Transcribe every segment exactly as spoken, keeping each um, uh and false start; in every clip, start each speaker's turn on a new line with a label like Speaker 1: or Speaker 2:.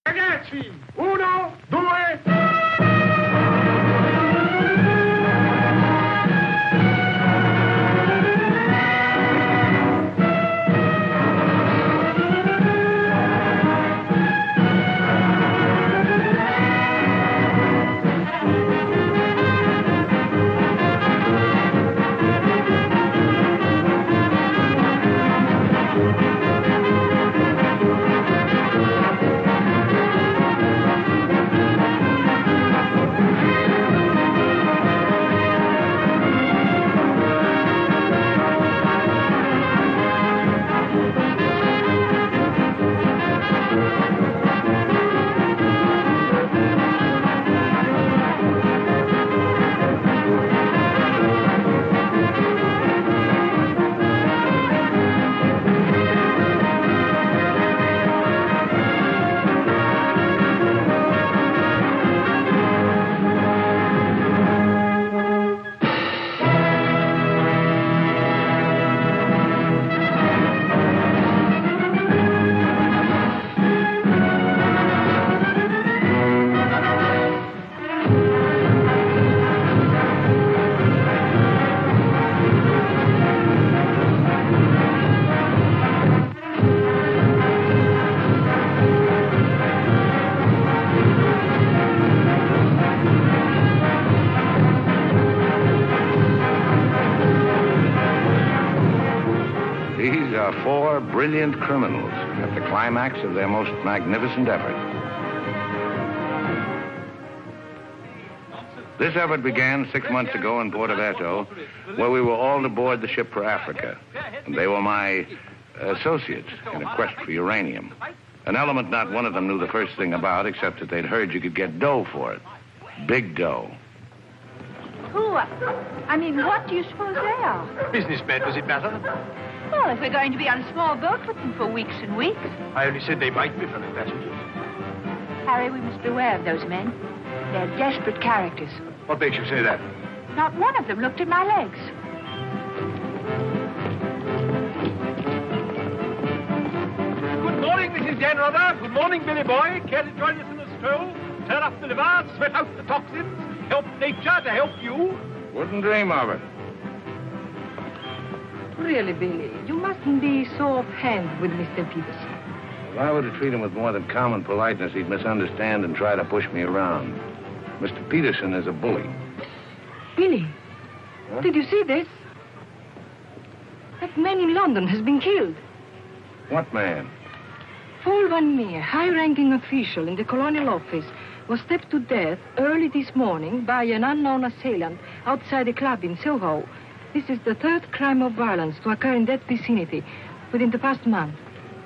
Speaker 1: Ragazzi, uno, due...
Speaker 2: Four brilliant criminals at the climax of their most magnificent effort. This effort began six months ago in Porto-Verto, where we were all aboard the ship for Africa. And they were my associates in a quest for uranium. An element not one of them knew the first thing about, except that they'd heard you could get dough for it. Big dough.
Speaker 3: Who? I mean, what do you suppose they are?
Speaker 1: Businessmen, does it matter?
Speaker 3: Well, if we're going to be on a small boat with them for weeks and weeks.
Speaker 1: I only said they might be fellow passengers.
Speaker 3: Harry, we must beware of those men. They're desperate characters.
Speaker 1: What makes you say that?
Speaker 3: Not one of them looked at my legs.
Speaker 1: Good morning, Missus Janrother. Good morning, Billy Boy. Care to join us in a stroll? Turn up the liver, sweat out the toxins, help nature to help you?
Speaker 2: Wouldn't dream of it.
Speaker 4: Really, Billy, you mustn't be so offhand with Mister Peterson.
Speaker 2: If I were to treat him with more than common politeness, he'd misunderstand and try to push me around. Mister Peterson is a bully.
Speaker 4: Billy,
Speaker 2: huh?
Speaker 4: Did you see this? That man in London has been killed.
Speaker 2: What man?
Speaker 4: Paul Van Meer, high-ranking official in the Colonial Office, was stabbed to death early this morning by an unknown assailant outside a club in Soho. This is the third crime of violence to occur in that vicinity within the past month.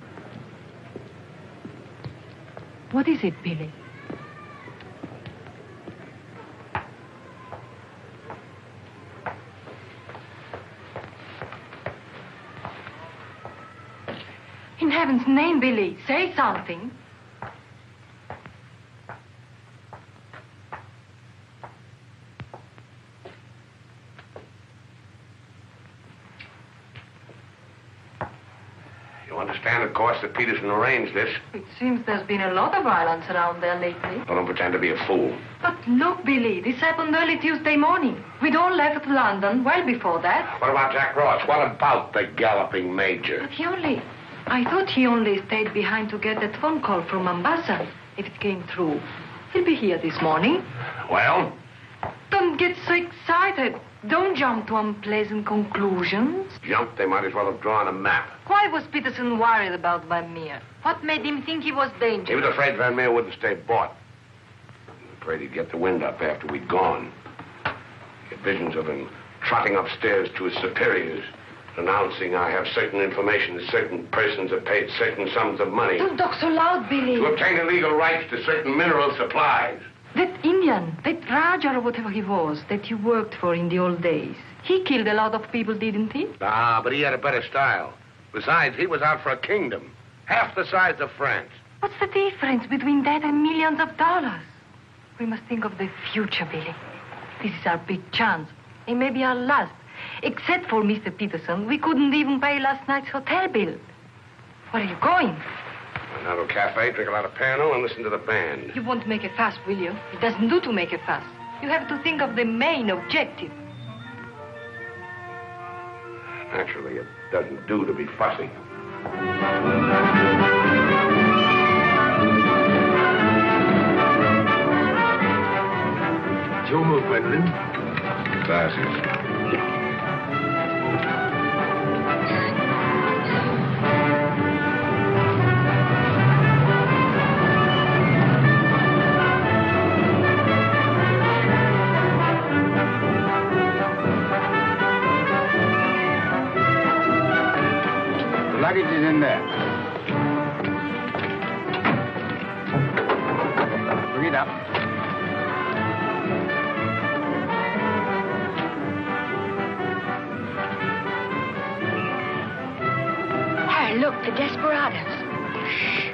Speaker 4: What is it, Billy? In heaven's name, Billy, say something.
Speaker 2: You understand, of course, that Peterson arranged this.
Speaker 4: It seems there's been a lot of violence around there lately.
Speaker 2: Well, don't pretend to be a fool.
Speaker 4: But look, Billy, this happened early Tuesday morning. We'd all left London well before that.
Speaker 2: What about Jack Ross? What about the galloping major?
Speaker 4: But he only... I thought he only stayed behind to get that phone call from Mombasa. If it came through, he'll be here this morning.
Speaker 2: Well?
Speaker 4: Don't get so excited. Don't jump to unpleasant conclusions.
Speaker 2: Jump? They might as well have drawn a map.
Speaker 4: Why was Peterson worried about Van Meer? What made him think he was dangerous?
Speaker 2: He was afraid Van Meer wouldn't stay bought. Afraid he'd get the wind up after we'd gone. He had visions of him trotting upstairs to his superiors, announcing I have certain information that certain persons have paid certain sums of money.
Speaker 4: Don't talk so loud, Billy.
Speaker 2: To obtain illegal rights to certain mineral supplies.
Speaker 4: That Indian, that Raja or whatever he was, that you worked for in the old days, he killed a lot of people, didn't he?
Speaker 2: Ah, but he had a better style. Besides, he was out for a kingdom, half the size of France.
Speaker 4: What's the difference between that and millions of dollars? We must think of the future, Billy. This is our big chance. It may be our last. Except for Mister Peterson, we couldn't even pay last night's hotel bill. Where are you going?
Speaker 2: Have a cafe, drink a lot of Pernod, and listen to the band.
Speaker 4: You won't make a fuss, will you? It doesn't do to make a fuss. You have to think of the main objective.
Speaker 2: Naturally, it doesn't do to be fussy.
Speaker 1: It's your move, Gwendolyn.
Speaker 2: Glasses.
Speaker 5: Luggage is in there. Bring it up.
Speaker 3: Harry, look, the desperados.
Speaker 1: Shh.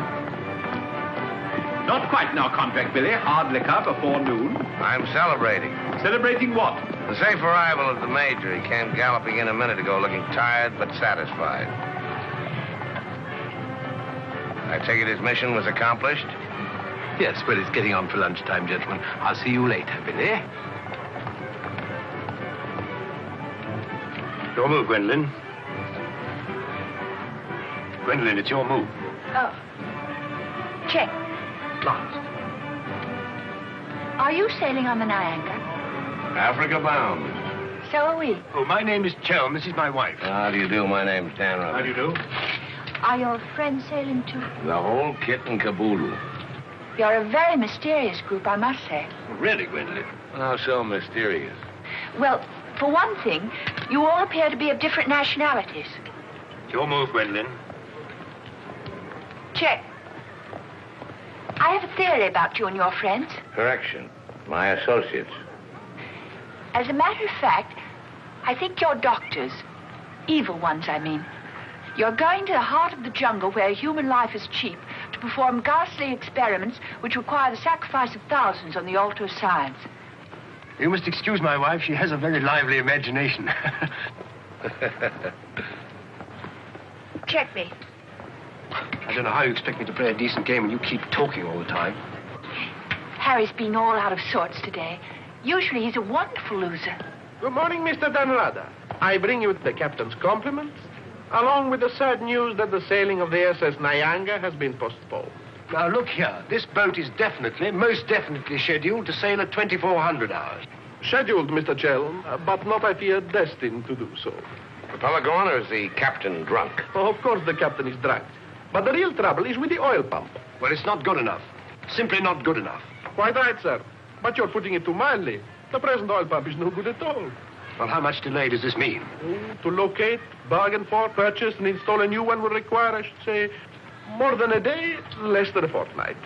Speaker 1: Not quite now, Convict Billy. Hard liquor before noon.
Speaker 2: I'm celebrating.
Speaker 1: Celebrating what?
Speaker 2: The safe arrival of the Major. He came galloping in a minute ago looking tired but satisfied. I take it his mission was accomplished?
Speaker 1: Yes, well, it's getting on for lunchtime, gentlemen. I'll see you later, Billy.
Speaker 5: Your move, Gwendolyn. Gwendolyn, it's your move.
Speaker 3: Oh. Check.
Speaker 1: Last.
Speaker 3: Are you sailing on the Niagara?
Speaker 2: Africa bound.
Speaker 3: So are we.
Speaker 5: Oh, my name is Chelm. This is my wife.
Speaker 2: How do you do? My name's Dan Roberts.
Speaker 5: How do you do?
Speaker 3: Are your friends sailing too?
Speaker 2: The whole kit and caboodle.
Speaker 3: You're a very mysterious group, I must say.
Speaker 5: Really, Gwendolyn?
Speaker 2: How so mysterious?
Speaker 3: Well, for one thing, you all appear to be of different nationalities.
Speaker 5: It's your move, Gwendolyn.
Speaker 3: Check. I have a theory about you and your friends.
Speaker 2: Correction. My associates.
Speaker 3: As a matter of fact, I think you're doctors. Evil ones, I mean. You're going to the heart of the jungle where human life is cheap to perform ghastly experiments which require the sacrifice of thousands on the altar of science.
Speaker 5: You must excuse my wife. She has a very lively imagination.
Speaker 3: Check me.
Speaker 5: I don't know how you expect me to play a decent game when you keep talking all the time.
Speaker 3: Harry's been all out of sorts today. Usually he's a wonderful loser.
Speaker 1: Good morning, Mister Danrada. I bring you the captain's compliments, along with the sad news that the sailing of the S S Nyanga has been postponed.
Speaker 5: Now, look here. This boat is definitely, most definitely scheduled to sail at twenty-four hundred hours.
Speaker 1: Scheduled, Mister Chelm, uh, but not, I fear, destined to do so.
Speaker 2: The fellow gone, or is the captain drunk?
Speaker 1: Oh, of course the captain is drunk. But the real trouble is with the oil pump.
Speaker 5: Well, it's not good enough. Simply not good enough.
Speaker 1: Quite right, sir. But you're putting it too mildly. The present oil pump is no good at all.
Speaker 5: Well, how much delay does this mean?
Speaker 1: Oh, to locate, bargain for, purchase, and install a new one will require, I should say, more than a day, less than a fortnight.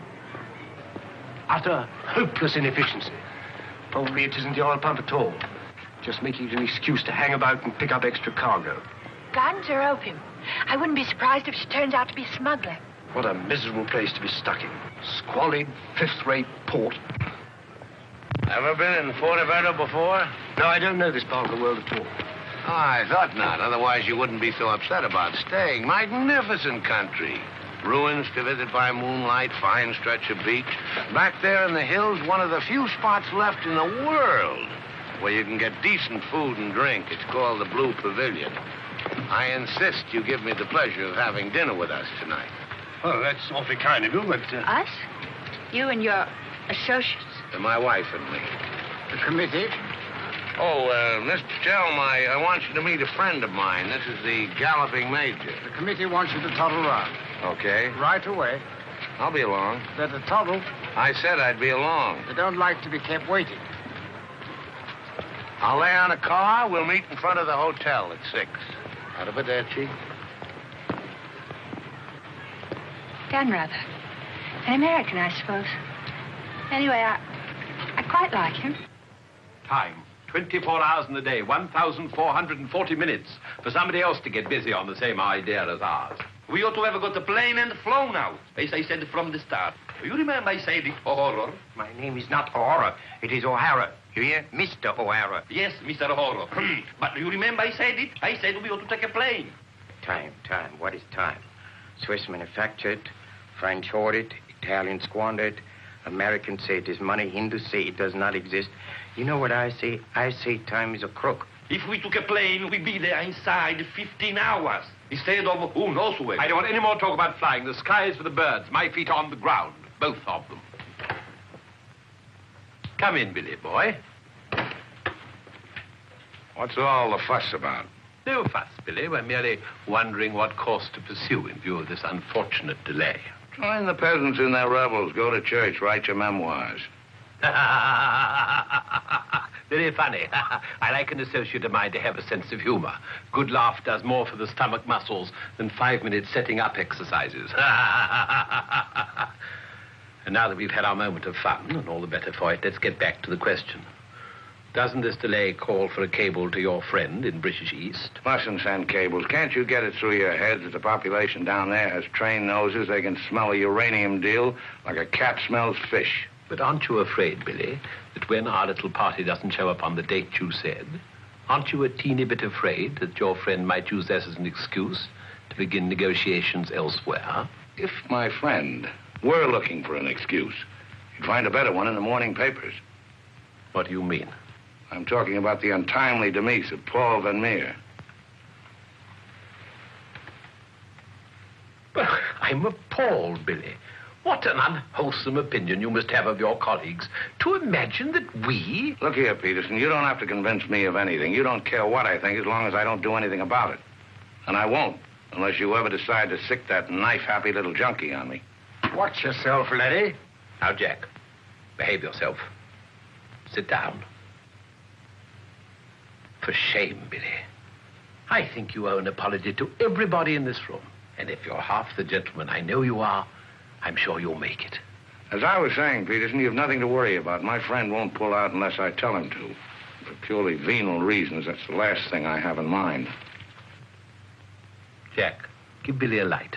Speaker 5: Utter, hopeless inefficiency. Probably it isn't the oil pump at all. Just making it an excuse to hang about and pick up extra cargo.
Speaker 3: Guns or opium? I wouldn't be surprised if she turns out to be a smuggler.
Speaker 5: What a miserable place to be stuck in. Squalid, fifth-rate port.
Speaker 2: Ever been in Fuerteventura before?
Speaker 5: No, I don't know this part of the world at all.
Speaker 2: Oh, I thought not. Otherwise, you wouldn't be so upset about staying. Magnificent country. Ruins to visit by moonlight, fine stretch of beach. Back there in the hills, one of the few spots left in the world where you can get decent food and drink. It's called the Blue Pavilion. I insist you give me the pleasure of having dinner with us tonight.
Speaker 5: Oh, that's awfully kind of you, but... Uh...
Speaker 3: Us? You and your associates?
Speaker 2: And my wife and me.
Speaker 5: The committee?
Speaker 2: Oh, uh, Mister Chelm, I, I want you to meet a friend of mine. This is the Galloping Major.
Speaker 5: The committee wants you to toddle round.
Speaker 2: Okay.
Speaker 5: Right away.
Speaker 2: I'll be along.
Speaker 5: Better toddle.
Speaker 2: I said I'd be along.
Speaker 5: They don't like to be kept waiting.
Speaker 2: I'll lay on a car. We'll meet in front of the hotel at six. Arrivederci.
Speaker 3: Dan Rather. An American, I suppose. Anyway, I, I quite like him.
Speaker 1: Time. twenty-four hours in the day, one thousand four hundred forty minutes for somebody else to get busy on the same idea as ours.
Speaker 6: We ought to have got the plane and flown out, as I said from the start. You remember I said it, O'Hara?
Speaker 5: My name is not O'Hara. It is O'Hara. You hear? Mister O'Hara.
Speaker 6: Yes, Mister O'Hara. But you remember I said it? I said we ought to take a plane.
Speaker 5: Time, time. What is time?
Speaker 7: Swiss manufactured, French hoarded, Italian squandered, Americans say it is money, Hindus say it does not exist. You know what I say? I say time is a crook.
Speaker 6: If we took a plane, we'd be there inside fifteen hours. Instead of who knows where.
Speaker 1: I don't want any more talk about flying. The sky is for the birds. My feet on the ground. Both of them. Come in, Billy boy.
Speaker 2: What's all the fuss about?
Speaker 1: No fuss, Billy. We're merely wondering what course to pursue in view of this unfortunate delay.
Speaker 2: Join the peasants in their revels. Go to church. Write your memoirs.
Speaker 1: Very funny. I like an associate of mine to have a sense of humor. Good laugh does more for the stomach muscles than five minutes setting up exercises. And now that we've had our moment of fun, and all the better for it, let's get back to the question. Doesn't this delay call for a cable to your friend in British East?
Speaker 2: Mustn't send cables. Can't you get it through your heads that the population down there has trained noses? They can smell a uranium deal like a cat smells fish.
Speaker 1: But aren't you afraid, Billy, that when our little party doesn't show up on the date you said, aren't you a teeny bit afraid that your friend might use this as an excuse to begin negotiations elsewhere?
Speaker 2: If my friend were looking for an excuse, you'd find a better one in the morning papers.
Speaker 1: What do you mean?
Speaker 2: I'm talking about the untimely demise of Paul Van Meer.
Speaker 1: I'm appalled, Billy. What an unwholesome opinion you must have of your colleagues to imagine that we...
Speaker 2: Look here, Peterson, you don't have to convince me of anything. You don't care what I think as long as I don't do anything about it. And I won't, unless you ever decide to sick that knife-happy little junkie on me.
Speaker 5: Watch yourself, laddie.
Speaker 1: Now, Jack, behave yourself. Sit down. For shame, Billy. I think you owe an apology to everybody in this room. And if you're half the gentleman I know you are, I'm sure you'll make it.
Speaker 2: As I was saying, Peterson, you've nothing to worry about. My friend won't pull out unless I tell him to. For purely venal reasons, that's the last thing I have in mind.
Speaker 1: Jack, give Billy a light.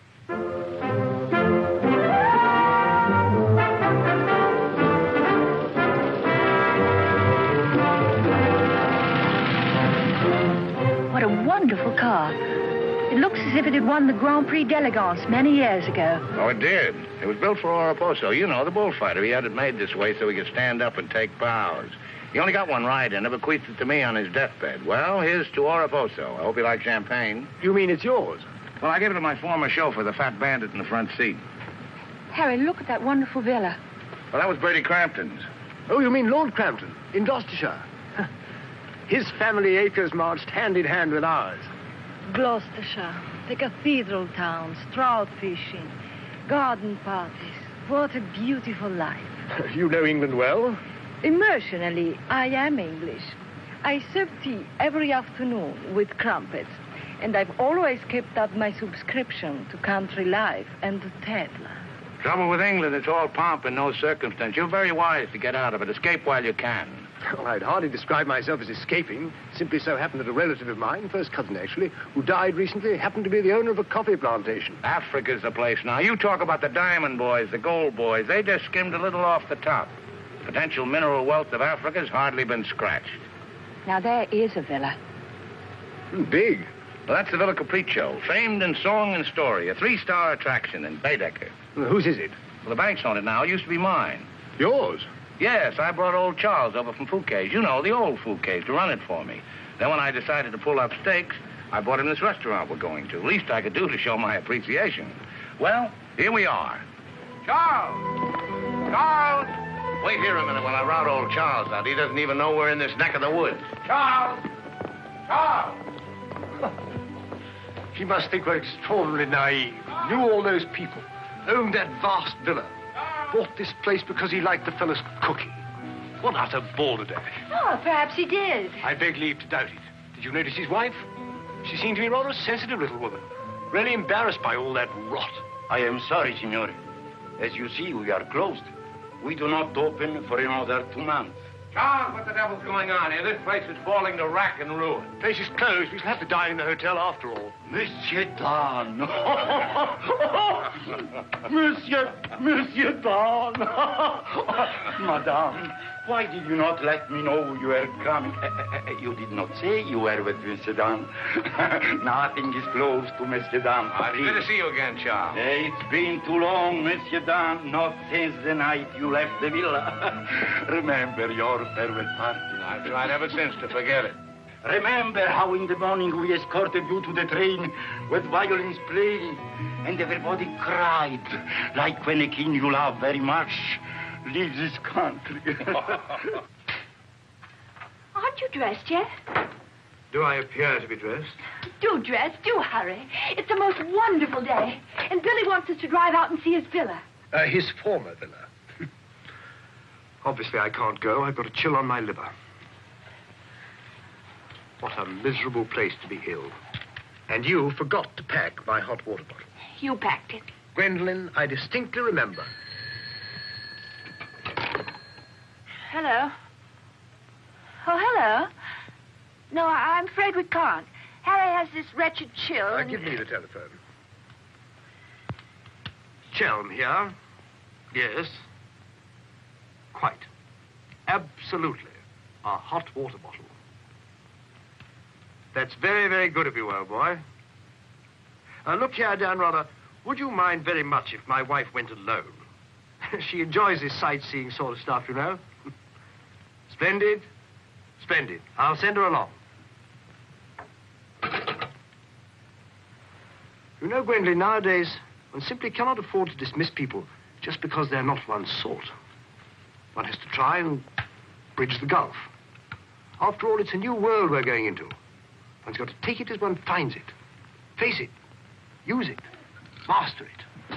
Speaker 3: What a wonderful car. It looks as if it had won the Grand Prix d'Elegance many years ago.
Speaker 2: Oh, it did. It was built for Oraposo. You know, the bullfighter. He had it made this way so he could stand up and take bows. He only got one ride in it, bequeathed it to me on his deathbed. Well, here's to Oraposo. I hope you like champagne.
Speaker 5: You mean it's yours?
Speaker 2: Well, I gave it to my former chauffeur, the fat bandit in the front seat.
Speaker 3: Harry, look at that wonderful villa.
Speaker 2: Well, that was Bertie Crampton's.
Speaker 5: Oh, you mean Lord Crampton, in Gloucestershire. His family acres marched hand in hand with ours.
Speaker 4: Gloucestershire, the cathedral towns, trout fishing, garden parties. What a beautiful life.
Speaker 5: You know England well?
Speaker 4: Emotionally, I am English. I serve tea every afternoon with crumpets, and I've always kept up my subscription to Country Life and to Tetler.
Speaker 2: Trouble with England, it's all pomp and no circumstance. You're very wise to get out of it. Escape while you can.
Speaker 5: Well, I'd hardly describe myself as escaping. Simply so happened that a relative of mine, first cousin actually, who died recently, happened to be the owner of a coffee plantation.
Speaker 2: Africa's the place now. You talk about the diamond boys, the gold boys. They just skimmed a little off the top. Potential mineral wealth of Africa's hardly been scratched.
Speaker 3: Now, there is a villa.
Speaker 5: Mm, big.
Speaker 2: Well, that's the Villa Capriccio, famed in song and story, a three-star attraction in Baedeker.
Speaker 5: Well, whose is it?
Speaker 2: Well, the bank's on it now. It used to be mine.
Speaker 5: Yours?
Speaker 2: Yes, I brought old Charles over from Fouquet's. You know, the old Fouquet's, to run it for me. Then when I decided to pull up stakes, I bought him this restaurant we're going to. Least I could do to show my appreciation. Well, here we are. Charles! Charles! Wait here a minute while I rout old Charles out. He doesn't even know we're in this neck of the woods. Charles! Charles!
Speaker 5: He must think we're extraordinarily naive. Knew all those people. Owned that vast villa. Bought this place because he liked the fellow's cooking. What utter balderdash.
Speaker 3: Oh, perhaps he did.
Speaker 5: I beg leave to doubt it. Did you notice his wife? She seemed to be rather a sensitive little woman. Really embarrassed by all that rot.
Speaker 6: I am sorry, signore. As you see, we are closed. We do not open for another two months.
Speaker 2: Charles, what the devil's going on here? This place is falling to rack and ruin.
Speaker 5: Place is closed. We shall have to dine in the hotel after all.
Speaker 6: Monsieur Dan. Monsieur, Monsieur Dan. Madame, Why did you not let me know you were coming? Uh, uh, you did not say you were with Monsieur Dan. Nothing is close to Monsieur Dan.
Speaker 2: Oh, it's good to see you again, Charles.
Speaker 6: Uh, it's been too long, Monsieur Dan. Not since the night you left the villa. Remember your farewell party.
Speaker 2: I've tried ever since to forget it.
Speaker 6: Remember how in the morning we escorted you to the train with violins playing, and everybody cried, like when a king you love very much leaves his country.
Speaker 3: Aren't you dressed yet?
Speaker 5: Do I appear to be dressed?
Speaker 3: Do dress, do hurry. It's the most wonderful day. And Billy wants us to drive out and see his villa.
Speaker 5: Uh, his former villa. Obviously, I can't go. I've got a chill on my liver. What a miserable place to be ill. And you forgot to pack my hot water bottle.
Speaker 3: You packed it.
Speaker 5: Gwendolyn, I distinctly remember.
Speaker 3: Hello. Oh, hello. No, I- I'm afraid we can't. Harry has this wretched chill.
Speaker 5: Uh,
Speaker 3: and...
Speaker 5: give me the telephone. Chelm here. Yes. Quite. Absolutely. A hot water bottle. That's very, very good of you, old boy. Uh, look here, Dan, rather, would you mind very much if my wife went alone? She enjoys this sightseeing sort of stuff, you know. Splendid. Splendid. I'll send her along. You know, Gwendolyn, nowadays, one simply cannot afford to dismiss people just because they're not one's sort. One has to try and bridge the gulf. After all, it's a new world we're going into. One's got to take it as one finds it. Face it. Use it. Master it.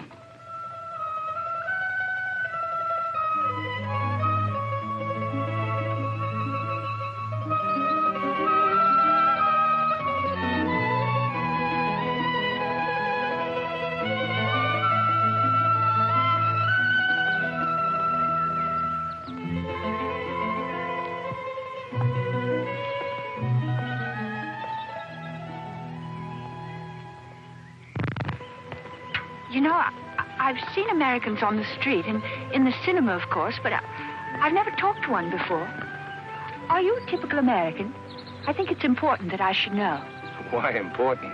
Speaker 3: You know, I, I've seen Americans on the street and in the cinema, of course, but I, I've never talked to one before. Are you a typical American? I think it's important that I should know.
Speaker 2: Why important?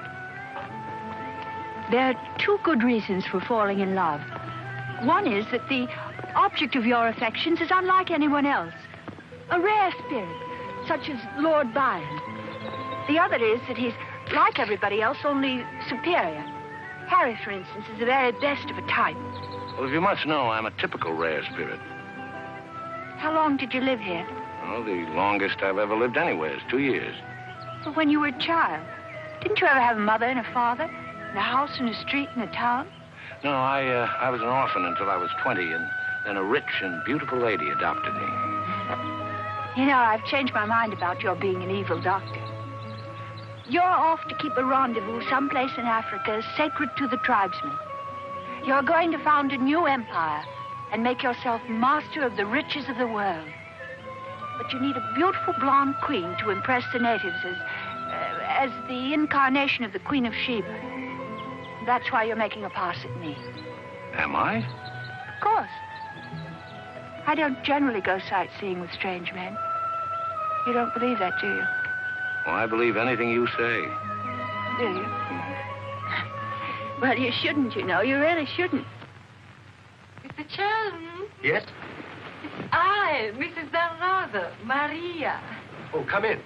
Speaker 3: There are two good reasons for falling in love. One is that the object of your affections is unlike anyone else. A rare spirit, such as Lord Byron. The other is that he's like everybody else, only superior. Harry, for instance, is the very best of a type.
Speaker 2: Well, if you must know, I'm a typical rare spirit.
Speaker 3: How long did you live here?
Speaker 2: Well, the longest I've ever lived anywhere is two years.
Speaker 3: Well, when you were a child. Didn't you ever have a mother and a father? And a house and a street and a town?
Speaker 2: No, I, uh, I was an orphan until I was twenty, and then a rich and beautiful lady adopted me.
Speaker 3: You know, I've changed my mind about your being an evil doctor. You're off to keep a rendezvous someplace in Africa sacred to the tribesmen. You're going to found a new empire and make yourself master of the riches of the world. But you need a beautiful blonde queen to impress the natives as, uh, as the incarnation of the Queen of Sheba. That's why you're making a pass at me.
Speaker 2: Am I?
Speaker 3: Of course. I don't generally go sightseeing with strange men. You don't believe that, do you?
Speaker 2: Well, I believe anything you say.
Speaker 3: Do you? Well, you shouldn't, you know. You really shouldn't.
Speaker 4: Mister Chelm,
Speaker 5: Yes?
Speaker 4: it's I, Missus Bernardo, Maria.
Speaker 5: Oh, come in.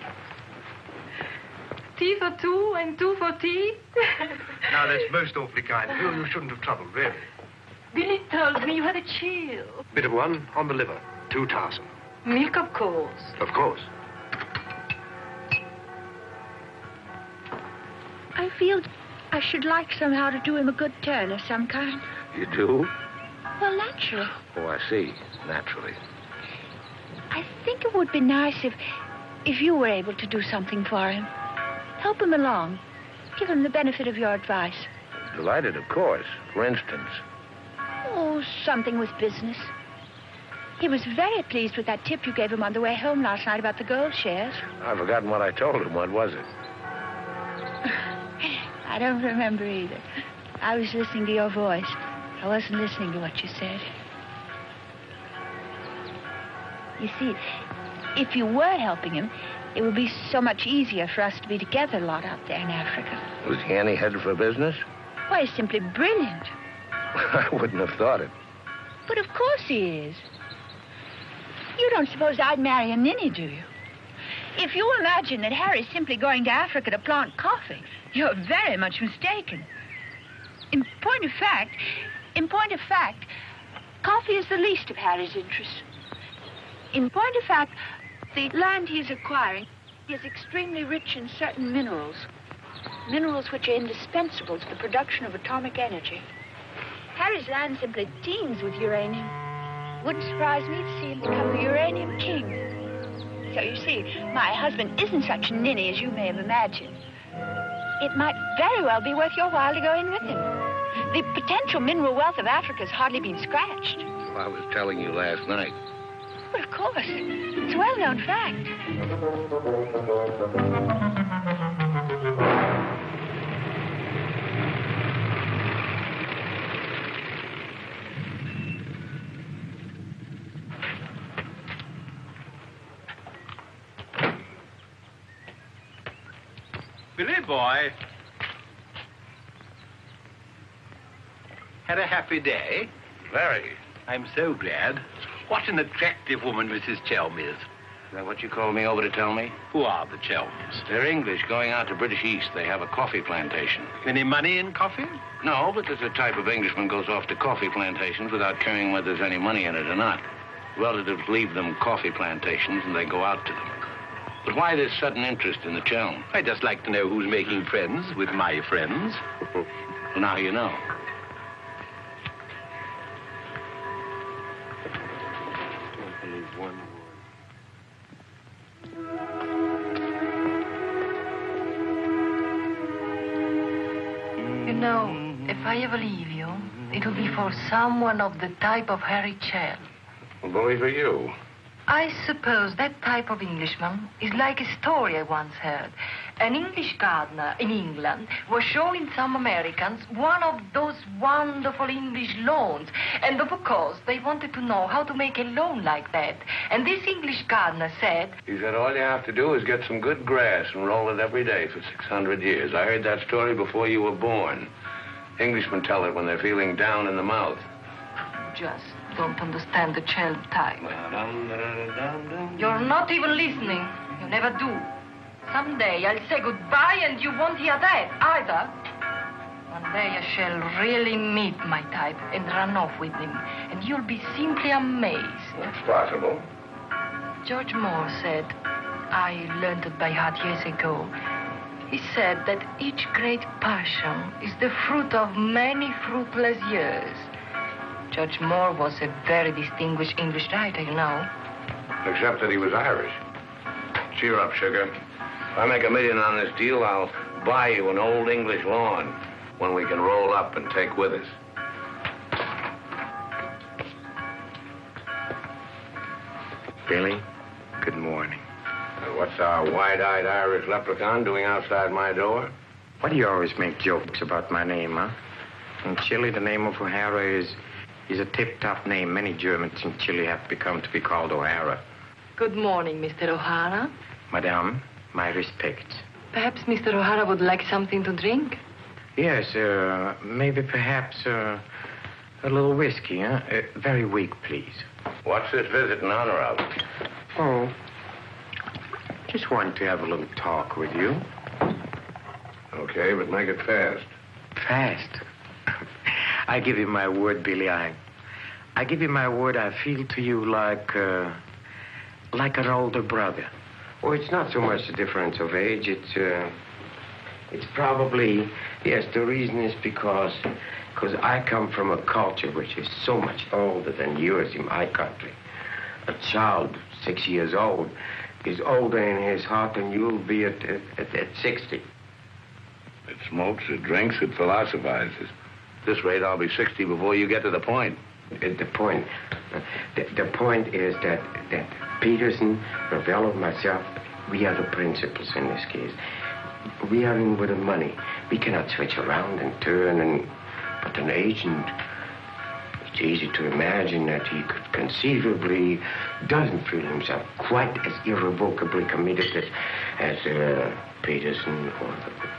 Speaker 4: Tea for two and two for tea?
Speaker 5: Now, that's most awfully kind of you. You shouldn't have troubled, really.
Speaker 4: Billy told me you had a chill.
Speaker 5: Bit of one on the liver. Two Tarzan.
Speaker 4: Milk, of course.
Speaker 5: Of course.
Speaker 3: I feel I should like somehow to do him a good turn of some kind.
Speaker 2: You do?
Speaker 3: Well, naturally.
Speaker 2: Oh, I see. Naturally.
Speaker 3: I think it would be nice if, if you were able to do something for him. Help him along. Give him the benefit of your advice.
Speaker 2: Delighted, of course. For instance.
Speaker 3: Oh, something with business. He was very pleased with that tip you gave him on the way home last night about the gold shares.
Speaker 2: I've forgotten what I told him. What was it?
Speaker 3: I don't remember either. I was listening to your voice. I wasn't listening to what you said. You see, if you were helping him, it would be so much easier for us to be together a lot out there in Africa.
Speaker 2: Was he any headed for business?
Speaker 3: Why, he's simply brilliant.
Speaker 2: I wouldn't have thought it.
Speaker 3: But of course he is. You don't suppose I'd marry a ninny, do you? If you imagine that Harry's simply going to Africa to plant coffee, you're very much mistaken. In point of fact, in point of fact, coffee is the least of Harry's interests. In point of fact, the land he is acquiring is extremely rich in certain minerals. Minerals which are indispensable to the production of atomic energy. Harry's land simply teems with uranium. Wouldn't surprise me to see him become the uranium king. So you see, my husband isn't such a ninny as you may have imagined. It might very well be worth your while to go in with him. The potential mineral wealth of Africa has hardly been scratched.
Speaker 2: Well, I was telling you last night.
Speaker 3: Well, of course. It's a well-known fact.
Speaker 1: Billy boy. Had a happy day?
Speaker 2: Very.
Speaker 1: I'm so glad. What an attractive woman Missus Chelm is.
Speaker 2: Is that what you called me over to tell me?
Speaker 1: Who are the Chelms?
Speaker 2: They're English going out to British East. They have a coffee plantation.
Speaker 1: Any money in coffee?
Speaker 2: No, but there's a type of Englishman goes off to coffee plantations without caring whether there's any money in it or not. Relatives leave them coffee plantations and they go out to them. But why this sudden interest in the Chelm?
Speaker 1: I'd just like to know who's making friends with my friends.
Speaker 2: Well, now you know.
Speaker 4: You know, if I ever leave you, it'll be for someone of the type of Harry Chelm.
Speaker 2: Well, bully for you.
Speaker 4: I suppose that type of Englishman is like a story I once heard. An English gardener in England was showing some Americans one of those wonderful English lawns. And of course, they wanted to know how to make a lawn like that. And this English gardener said...
Speaker 2: He said all you have to do is get some good grass and roll it every day for six hundred years. I heard that story before you were born. Englishmen tell it when they're feeling down in the mouth.
Speaker 4: Just don't understand the Chelm type. You're not even listening. You never do. Someday I'll say goodbye and you won't hear that either. One day I shall really meet my type and run off with him. And you'll be simply amazed.
Speaker 2: That's possible.
Speaker 4: George Moore said, I learned it by heart years ago. He said that each great passion is the fruit of many fruitless years. George Moore was a very distinguished English writer, you know.
Speaker 2: Except that he was Irish. Cheer up, sugar. If I make a million on this deal, I'll buy you an old English lawn, one we can roll up and take with us.
Speaker 7: Billy, good morning.
Speaker 2: Uh, what's our wide-eyed Irish leprechaun doing outside my door?
Speaker 7: Why do you always make jokes about my name, huh? In Chile, the name of O'Hara is... is a tip-top name. Many Germans in Chile have become to be called O'Hara.
Speaker 4: Good morning, Mister O'Hara.
Speaker 7: Madame, my respects.
Speaker 4: Perhaps Mister O'Hara would like something to drink?
Speaker 7: Yes, uh, maybe perhaps uh, a little whiskey, huh? Uh, very weak, please.
Speaker 2: What's this visit in honor of?
Speaker 7: Oh, just wanted to have a little talk with you.
Speaker 2: Okay, but make it fast.
Speaker 7: Fast? I give you my word, Billy. I, I give you my word. I feel to you like, uh, like an older brother. Oh, it's not so much the difference of age. It's, uh, it's probably, yes, the reason is because, because I come from a culture which is so much older than yours in my country. A child six years old is older in his heart than you'll be at, at, at sixty.
Speaker 2: It smokes, it drinks, it philosophizes. At this rate, I'll be sixty before you get to the point.
Speaker 7: Uh, the point, uh, the, the point is that, that Peterson, Ravello, myself, we are the principals in this case. We are in with the money. We cannot switch around and turn and put an agent. It's easy to imagine that he could conceivably doesn't feel himself quite as irrevocably committed as, as uh, Peterson or...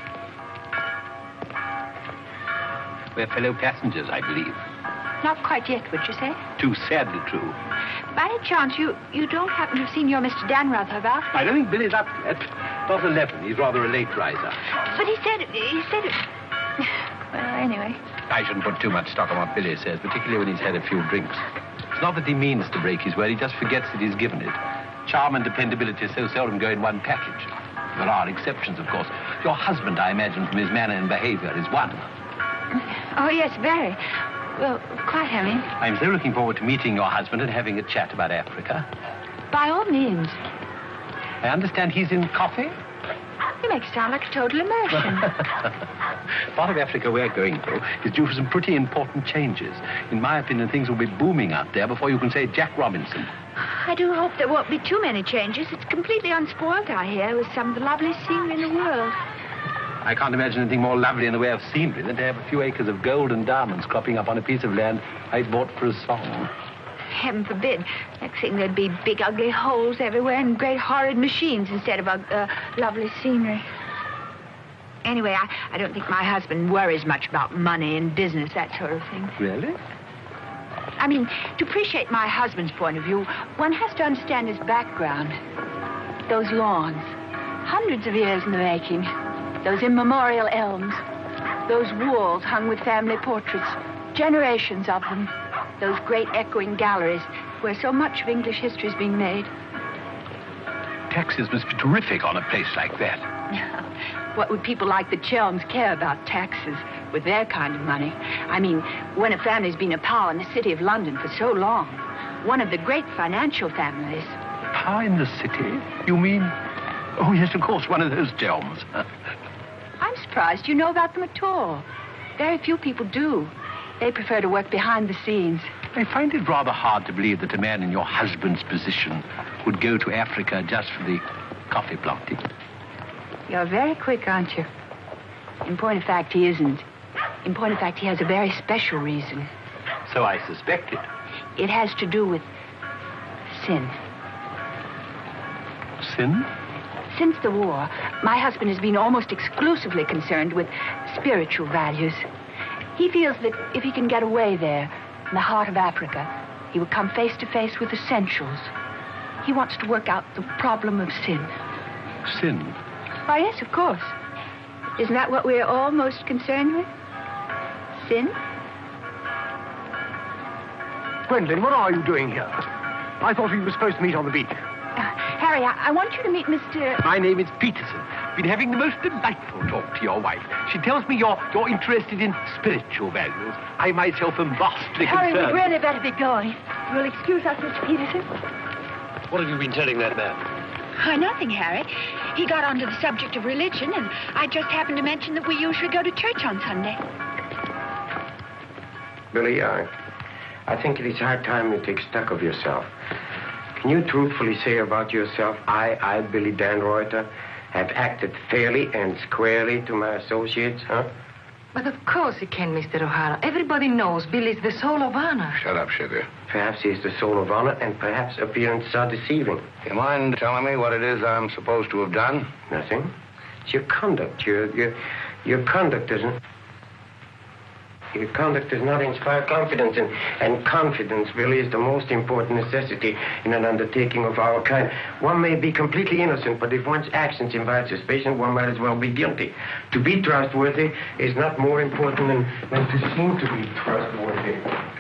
Speaker 1: We're fellow passengers, I believe.
Speaker 3: Not quite yet, would you say?
Speaker 1: Too sadly true.
Speaker 3: By any chance, you, you don't happen to have seen your Mister Danrother about?
Speaker 1: I don't think Billy's up yet. Not eleven. He's rather a late riser.
Speaker 3: But he said, he said it... Well, anyway.
Speaker 1: I shouldn't put too much stock on what Billy says, particularly when he's had a few drinks. It's not that he means to break his word, he just forgets that he's given it. Charm and dependability so seldom go in one package. There are exceptions, of course. Your husband, I imagine, from his manner and behavior, is one.
Speaker 3: Oh, yes, very. Well, quite, Harry.
Speaker 1: I'm so looking forward to meeting your husband and having a chat about Africa.
Speaker 3: By all means.
Speaker 1: I understand he's in coffee?
Speaker 3: You make it sound like a total immersion.
Speaker 1: Part of Africa we're going, though, is due for some pretty important changes. In my opinion, things will be booming out there before you can say Jack Robinson.
Speaker 3: I do hope there won't be too many changes. It's completely unspoiled, I hear, with some of the loveliest scenery in the world.
Speaker 1: I can't imagine anything more lovely in the way of scenery than to have a few acres of gold and diamonds cropping up on a piece of land I bought for a song.
Speaker 3: Heaven forbid. Next thing there'd be big, ugly holes everywhere and great, horrid machines instead of uh, lovely scenery. Anyway, I, I don't think my husband worries much about money and business, that sort of thing.
Speaker 1: Really?
Speaker 3: I mean, to appreciate my husband's point of view, one has to understand his background. Those lawns, hundreds of years in the making. Those immemorial elms. Those walls hung with family portraits. Generations of them. Those great echoing galleries where so much of English history is being made.
Speaker 1: Taxes must be terrific on a place like that.
Speaker 3: What would people like the Chelms care about taxes with their kind of money? I mean, when a family's been a power in the city of London for so long, one of the great financial families.
Speaker 1: Power in the city? You mean... Oh, yes, of course, one of those Chelms.
Speaker 3: I'm surprised you know about them at all. Very few people do. They prefer to work behind the scenes.
Speaker 1: I find it rather hard to believe that a man in your husband's position would go to Africa just for the coffee planting.
Speaker 3: You're very quick, aren't you? In point of fact, he isn't. In point of fact, he has a very special reason.
Speaker 1: So I suspected.
Speaker 3: It has to do with sin.
Speaker 1: Sin?
Speaker 3: Since the war, my husband has been almost exclusively concerned with spiritual values. He feels that if he can get away there, in the heart of Africa, he will come face to face with essentials. He wants to work out the problem of sin.
Speaker 1: Sin?
Speaker 3: Why, yes, of course. Isn't that what we're all most concerned with? Sin?
Speaker 5: Gwendolyn, what are you doing here? I thought we were supposed to meet on the beach.
Speaker 3: Uh, Harry, I, I want you to meet Mister...
Speaker 1: My name is Peterson. Been having the most delightful talk to your wife. She tells me you're, you're interested in spiritual values. I myself am vastly
Speaker 3: Harry,
Speaker 1: concerned.
Speaker 3: we'd really better be going. You'll excuse us, Mister Peterson?
Speaker 1: What have you been telling that man?
Speaker 3: Oh, nothing, Harry. He got onto the subject of religion, and I just happened to mention that we usually go to church on Sunday.
Speaker 7: Billy, I, I think it is high time you take stock of yourself. Can you truthfully say about yourself, I, I, Billy Danreuter, have acted fairly and squarely to my associates, huh?
Speaker 4: But of course he can, Mister O'Hara. Everybody knows Billy's the soul of honor.
Speaker 2: Shut up, Sugar.
Speaker 7: Perhaps he's the soul of honor, and perhaps appearances are deceiving.
Speaker 2: You mind telling me what it is I'm supposed to have done?
Speaker 7: Nothing. It's your conduct. Your, your, your conduct doesn't... Your conduct does not inspire confidence, and, and confidence, Billy, is the most important necessity in an undertaking of our kind. One may be completely innocent, but if one's actions invite suspicion, one might as well be guilty. To be trustworthy is not more important than, than to seem to be trustworthy.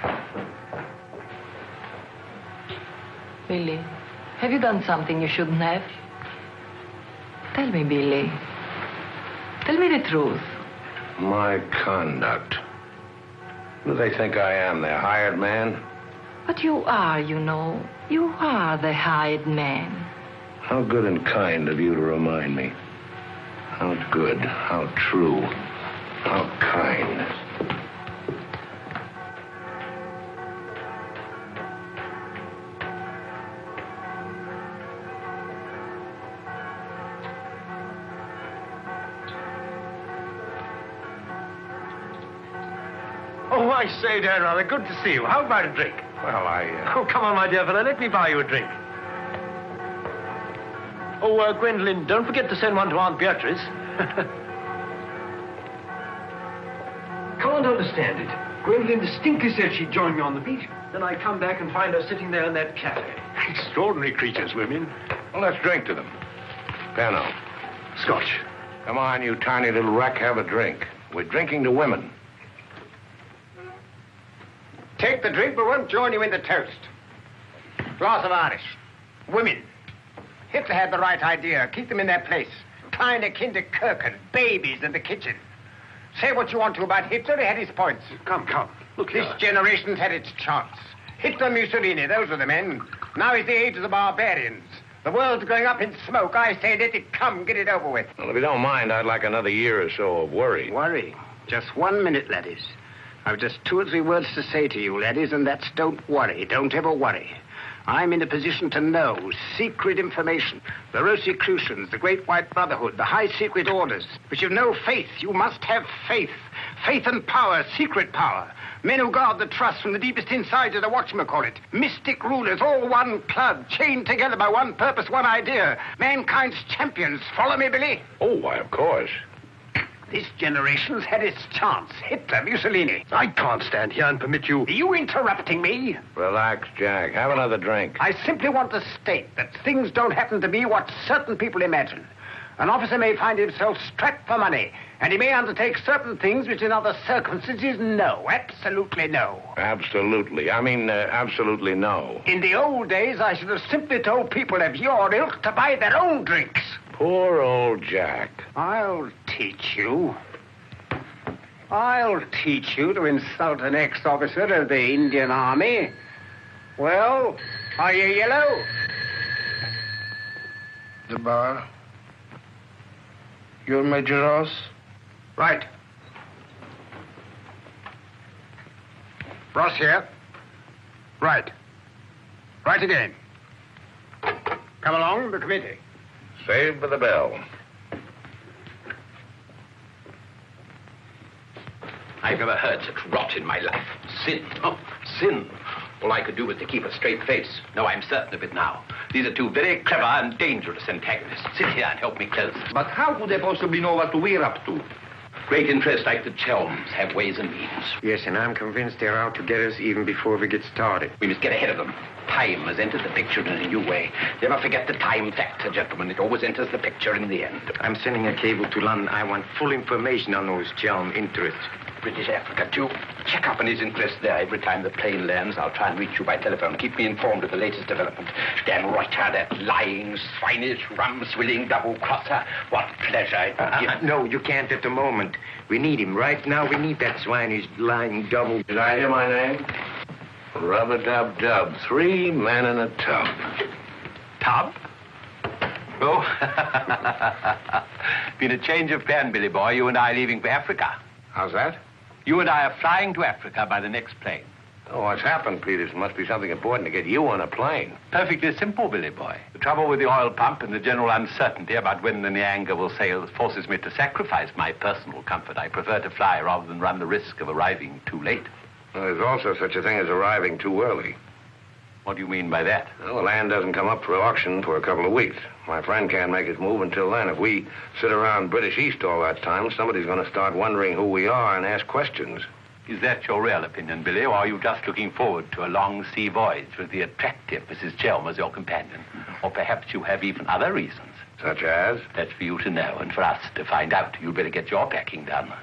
Speaker 4: Billy, have you done something you shouldn't have? Tell me, Billy. Tell me the truth.
Speaker 2: My conduct. Who do they think I am, their hired man?
Speaker 4: But you are, you know. You are the hired man.
Speaker 2: How good and kind of you to remind me. How good, how true, how kind.
Speaker 5: Oh, why,
Speaker 8: I say, Dan, rather good to see you. How about a drink?
Speaker 2: Well, I... Uh...
Speaker 8: Oh, come on, my dear fellow. Let me buy you a drink. Oh, uh, Gwendolyn, don't forget to send one to Aunt Beatrice.
Speaker 5: Can't understand it. Gwendolyn distinctly said she'd join me on the beach. Then I come back and find her sitting there in that cafe.
Speaker 8: Extraordinary creatures, women.
Speaker 2: Well, let's drink to them. Pano.
Speaker 5: Scotch.
Speaker 2: Come on, you tiny little wreck, have a drink. We're drinking to women.
Speaker 7: Take the drink, but won't join you in the toast. Glass of Irish. Women. Hitler had the right idea. Keep them in their place. Kleine Kinderkirchen, babies in the kitchen. Say what you want to about Hitler, he had his points.
Speaker 5: Come, come. Look
Speaker 7: This
Speaker 5: here.
Speaker 7: generation's had its chance. Hitler, Mussolini, those are the men. Now is the age of the barbarians. The world's going up in smoke. I say let it come, get it over with.
Speaker 2: Well, if you don't mind, I'd like another year or so of worry.
Speaker 7: Worry? Just one minute, laddies. I've just two or three words to say to you, laddies, and that's don't worry. Don't ever worry. I'm in a position to know secret information. The Rosicrucians, the Great White Brotherhood, the high secret orders. But you've no faith. You must have faith. Faith and power, secret power. Men who guard the trust from the deepest inside of the whatchamacallit. Mystic rulers, all one club, chained together by one purpose, one idea. Mankind's champions. Follow me, Billy?
Speaker 2: Oh, why, of course.
Speaker 7: This generation's had its chance. Hitler, Mussolini.
Speaker 5: I can't stand here and permit you...
Speaker 7: Are you interrupting me?
Speaker 2: Relax, Jack. Have another drink.
Speaker 7: I simply want to state that things don't happen to be what certain people imagine. An officer may find himself strapped for money, and he may undertake certain things which in other circumstances, no, absolutely no.
Speaker 2: Absolutely. I mean, uh, absolutely no.
Speaker 7: In the old days, I should have simply told people of your ilk to buy their own drinks.
Speaker 2: Poor old Jack.
Speaker 7: I'll teach you. I'll teach you to insult an ex-officer of the Indian Army. Well, are you yellow?
Speaker 5: The bar. You're Major Ross?
Speaker 7: Right. Ross here. Right. Right again. Come along, the committee.
Speaker 2: Saved by the bell.
Speaker 1: I've never heard such rot in my life. Sin. Oh, sin. All I could do was to keep a straight face. No, I'm certain of it now. These are two very clever and dangerous antagonists. Sit here and help me close.
Speaker 9: But how could they possibly know what we're up to?
Speaker 1: Great interests like the Chelms have ways and means.
Speaker 7: Yes, and I'm convinced they're out to get us even before we get started.
Speaker 1: We must get ahead of them. Time has entered the picture in a new way. Never forget the time factor, gentlemen. It always enters the picture in the end.
Speaker 7: I'm sending a cable to London. I want full information on those Chelm interests.
Speaker 1: British Africa, too. Check up on his interest there. Every time the plane lands, I'll try and reach you by telephone. Keep me informed of the latest development. Dan Reuter, that lying, swinish, rum-swilling double-crosser. What pleasure it would give.
Speaker 7: Uh, uh, no, you can't at the moment. We need him. Right now, we need that swinish, lying double...
Speaker 2: Did I hear my name? Rub-a-dub-dub. Three men in a tub.
Speaker 1: Tub? Oh. Been a change of plan, Billy boy. You and I leaving for Africa.
Speaker 2: How's that?
Speaker 1: You and I are flying to Africa by the next plane.
Speaker 2: Oh, what's happened, Peters? Must be something important to get you on a plane.
Speaker 1: Perfectly simple, Billy boy. The trouble with the oil pump and the general uncertainty about when the Nyanga will sail forces me to sacrifice my personal comfort. I prefer to fly rather than run the risk of arriving too late.
Speaker 2: Well, there's also such a thing as arriving too early.
Speaker 1: What do you mean by that?
Speaker 2: Well, the land doesn't come up for auction for a couple of weeks. My friend can't make his move until then. If we sit around British East all that time, somebody's going to start wondering who we are and ask questions.
Speaker 1: Is that your real opinion, Billy, or are you just looking forward to a long sea voyage with the attractive Missus Chelm as your companion? Or perhaps you have even other reasons.
Speaker 2: Such as?
Speaker 1: That's for you to know and for us to find out. You'd better get your packing done.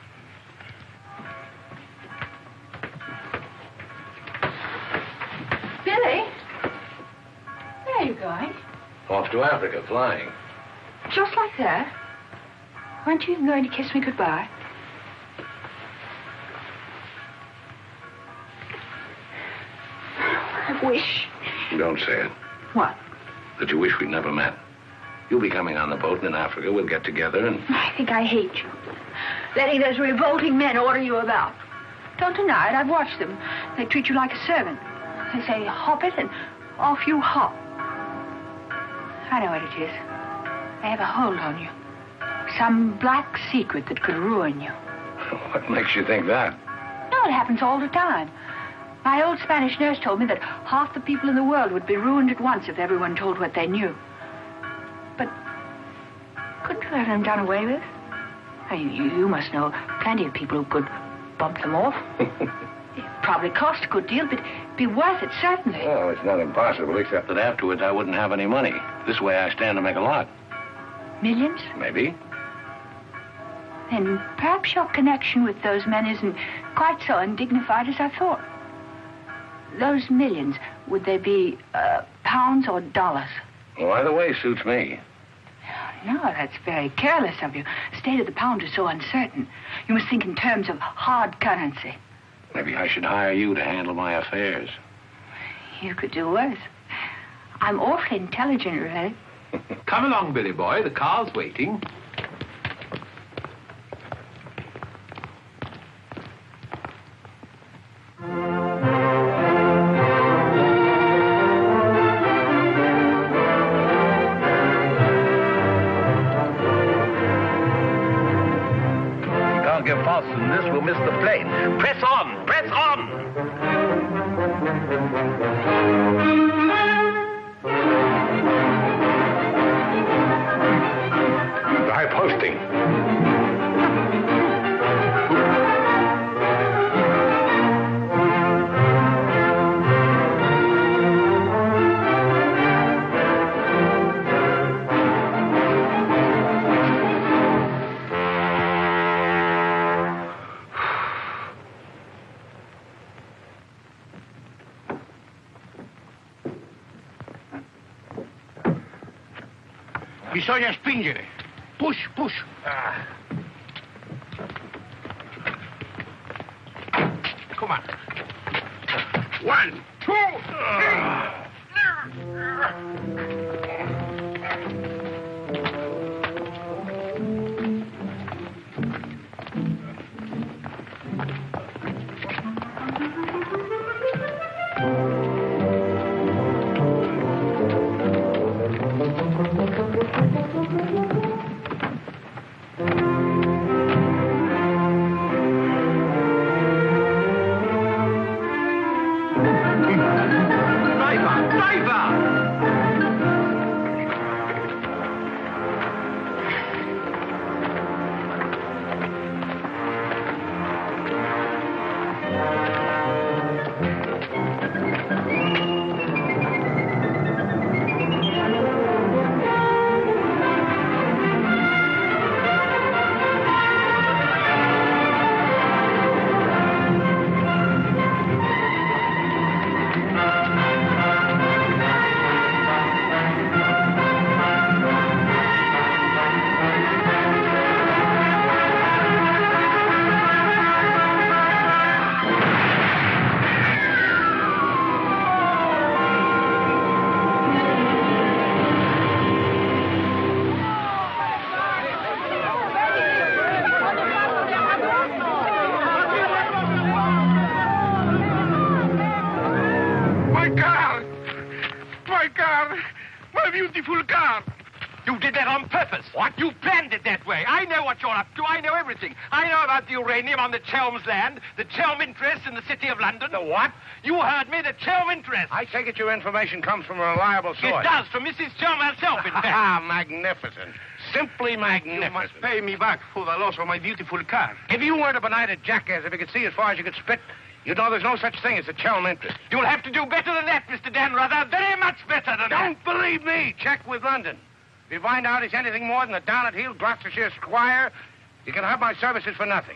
Speaker 3: Billy? Where are you going?
Speaker 2: Off to Africa, flying.
Speaker 3: Just like that? Weren't you even going to kiss me goodbye? I wish.
Speaker 2: Don't say it.
Speaker 3: What?
Speaker 2: That you wish we'd never met. You'll be coming on the boat, and in Africa we'll get together and...
Speaker 3: I think I hate you. Letting those revolting men order you about. Don't deny it. I've watched them. They treat you like a servant. They say, hop it, and off you hop. I know what it is. They have a hold on you. Some black secret that could ruin you.
Speaker 2: What makes you think that?
Speaker 3: No, know it happens all the time. My old Spanish nurse told me that half the people in the world would be ruined at once if everyone told what they knew. But couldn't you let them done away with? I mean, you, you must know plenty of people who could bump them off. It probably cost a good deal, but it'd be worth it, certainly.
Speaker 2: Well, it's not impossible, except that afterwards I wouldn't have any money. This way I stand to make a lot.
Speaker 3: Millions?
Speaker 2: Maybe.
Speaker 3: Then perhaps your connection with those men isn't quite so undignified as I thought. Those millions, would they be uh, pounds or dollars?
Speaker 2: Well, either way suits me.
Speaker 3: No, that's very careless of you. The state of the pound is so uncertain. You must think in terms of hard currency.
Speaker 2: Maybe I should hire you to handle my affairs.
Speaker 3: You could do worse. I'm awfully intelligent, really.
Speaker 1: Come along, Billy boy. The car's waiting.
Speaker 8: Faster than this, we'll miss the plane. Press on! Press on!
Speaker 2: High posting.
Speaker 9: Bisogna spingere. Push, push.
Speaker 8: Ah. Come on.
Speaker 9: One, two,
Speaker 8: Ah.
Speaker 9: beautiful car.
Speaker 8: You did that on purpose. What? You planned it that way. I know what you're up to. I know everything. I know about the uranium on the Chelm's land, the Chelm interest in the City of London.
Speaker 2: The what?
Speaker 8: You heard me, the Chelm interest.
Speaker 2: I take it your information comes from a reliable source.
Speaker 8: It does, from Missus Chelm herself, in fact.
Speaker 2: Ah, magnificent. Simply magnificent.
Speaker 9: You must pay me back for the loss of my beautiful car.
Speaker 2: If you weren't a benighted jackass, if you could see as far as you could spit, you'd know there's no such thing as a Chelm interest.
Speaker 8: You'll have to do better than that, Mister Dan Ruther. Very much better than that.
Speaker 2: Don't believe me. Check with London. If you find out he's anything more than a down-at-heel Gloucestershire squire, you can have my services for nothing.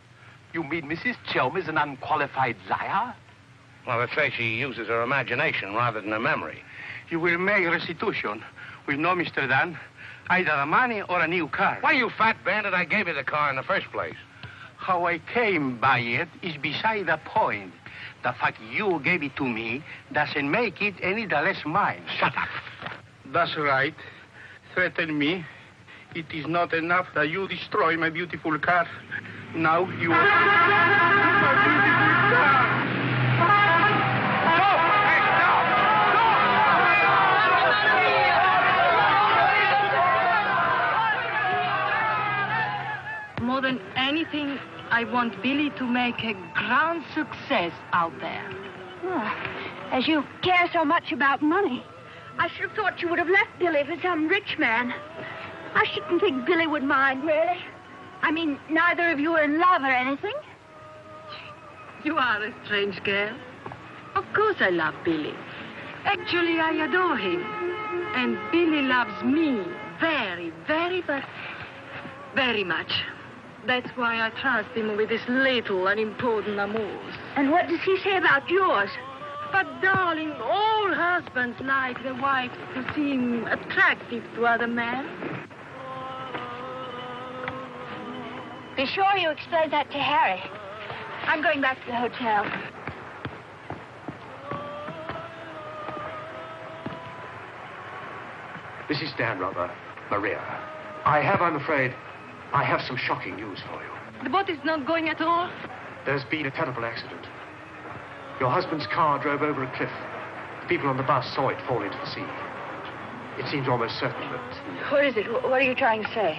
Speaker 8: You mean Missus Chelm is an unqualified liar?
Speaker 2: Well, let's say she uses her imagination rather than her memory.
Speaker 9: You will make restitution with no Mister Dan, either the money or a new car.
Speaker 2: Why, you fat bandit, I gave you the car in the first place.
Speaker 9: How I came by it is beside the point. The fact you gave it to me doesn't make it any the less mine.
Speaker 2: Shut up.
Speaker 9: That's right. Threaten me. It is not enough that you destroy my beautiful car. Now you... my beautiful car!
Speaker 4: More than anything, I want Billy to make a grand success out there.
Speaker 10: Well, as you care so much about money, I should have thought you would have left Billy for some rich man. I shouldn't think Billy would mind, really. I mean, neither of you are in love or anything.
Speaker 4: You are a strange girl. Of course I love Billy. Actually, I adore him. And Billy loves me very, very, very, very much. That's why I trust him with his little unimportant amours.
Speaker 10: And what does he say about yours?
Speaker 4: But, darling, all husbands like their wives to seem attractive to other men.
Speaker 10: Be sure you explain that to Harry. I'm going back to the hotel.
Speaker 5: Missus Stanrother, Maria, I have, I'm afraid, I have some shocking news for you.
Speaker 4: The boat is not going at all?
Speaker 5: There's been a terrible accident. Your husband's car drove over a cliff. The people on the bus saw it fall into the sea. It seems almost certain that...
Speaker 3: What is it? What are you trying to say?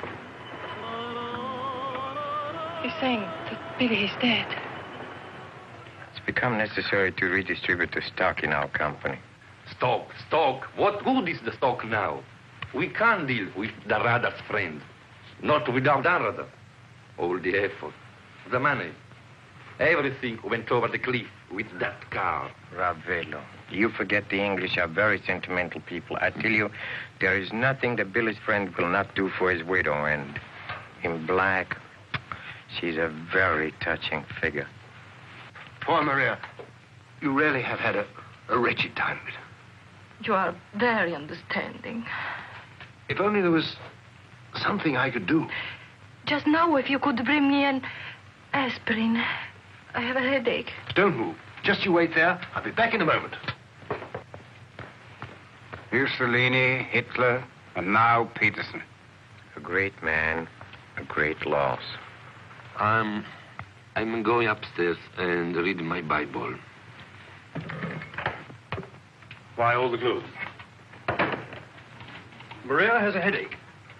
Speaker 4: He's saying that Billy is dead.
Speaker 7: It's become necessary to redistribute the stock in our company.
Speaker 11: Stock, stock. What good is the stock now? We can't deal with Darada's friend. Not without Darada. All the effort, the money, everything went over the cliff with that car.
Speaker 7: Ravello, you forget the English are very sentimental people. I tell you, there is nothing that Billy's friend will not do for his widow. And in black, she's a very touching figure.
Speaker 5: Poor Maria, you really have had a, a wretched time of it.
Speaker 4: You are very understanding.
Speaker 5: If only there was something I could do.
Speaker 4: Just now, if you could bring me an aspirin. I have a headache.
Speaker 5: Don't move. Just you wait there. I'll be back in a moment.
Speaker 12: Mussolini, Hitler, and now Peterson.
Speaker 7: A great man, a great loss.
Speaker 11: I'm, I'm going upstairs and reading my Bible.
Speaker 5: Why all the clothes? Maria has a headache.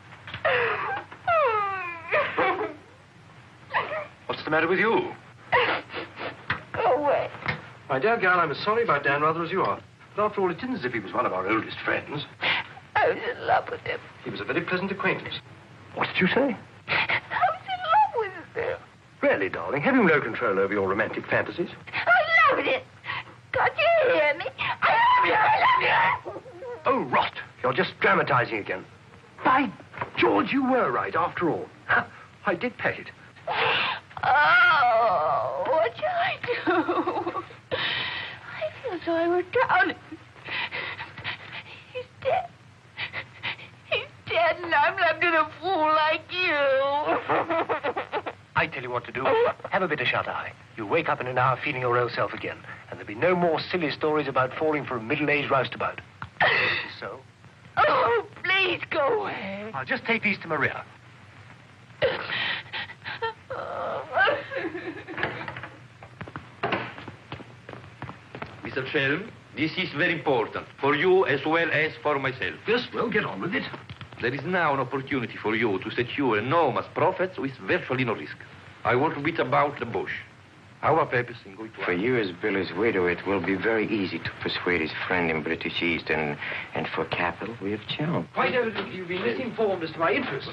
Speaker 5: What's the matter with you?
Speaker 10: Go away.
Speaker 5: My dear girl, I'm as sorry about Dan rather as you are. But after all, it isn't as if he was one of our oldest friends.
Speaker 10: I was in love with him.
Speaker 5: He was a very pleasant acquaintance. What did you say?
Speaker 10: I was in love with him.
Speaker 5: Really, darling, have you no control over your romantic fantasies?
Speaker 10: I loved it. Can't you hear me? I love you, I love you.
Speaker 5: Oh, rot. You're just dramatizing again. By George, you were right after all. I did pet it.
Speaker 10: Oh, what shall I do? I feel so I were drowning. He's dead. He's dead, and I'm left in a fool like you.
Speaker 5: I tell you what to do. Have a bit of shut-eye. You'll wake up in an hour feeling your old self again. And there'll be no more silly stories about falling for a middle-aged roustabout. So?
Speaker 10: Oh, please go away.
Speaker 5: I'll just take these to Maria.
Speaker 11: Mister Shelm, this is very important, for you as well as for myself.
Speaker 5: Yes, well, get on with it.
Speaker 11: There is now an opportunity for you to secure enormous profits with virtually no risk. I want to beat about the bush. Our purpose in going to...
Speaker 7: For you as Billy's widow, it will be very easy to persuade his friend in British East, and, and for capital, we have Chelm.
Speaker 5: Quite evidently, you've been misinformed as to my interests.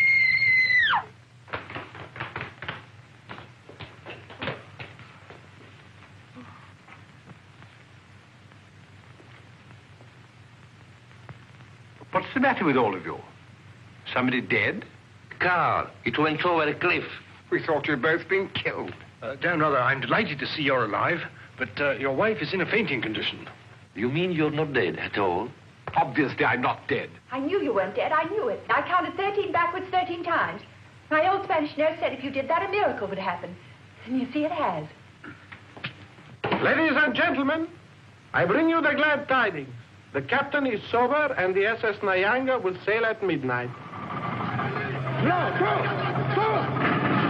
Speaker 5: What's the matter with all of you? Somebody dead?
Speaker 11: Car. It went over a cliff.
Speaker 9: We thought you'd both been killed.
Speaker 5: Uh, Dan Rother, I'm delighted to see you're alive, but uh, your wife is in a fainting condition.
Speaker 11: You mean you're not dead at all?
Speaker 5: Obviously, I'm not dead.
Speaker 3: I knew you weren't dead. I knew it. I counted thirteen backwards thirteen times. My old Spanish nurse said if you did that, a miracle would happen. And you see, it has.
Speaker 9: Ladies and gentlemen, I bring you the glad tidings. The captain is sober, and the S S Nyanga will sail at midnight. Slow, slow, slow!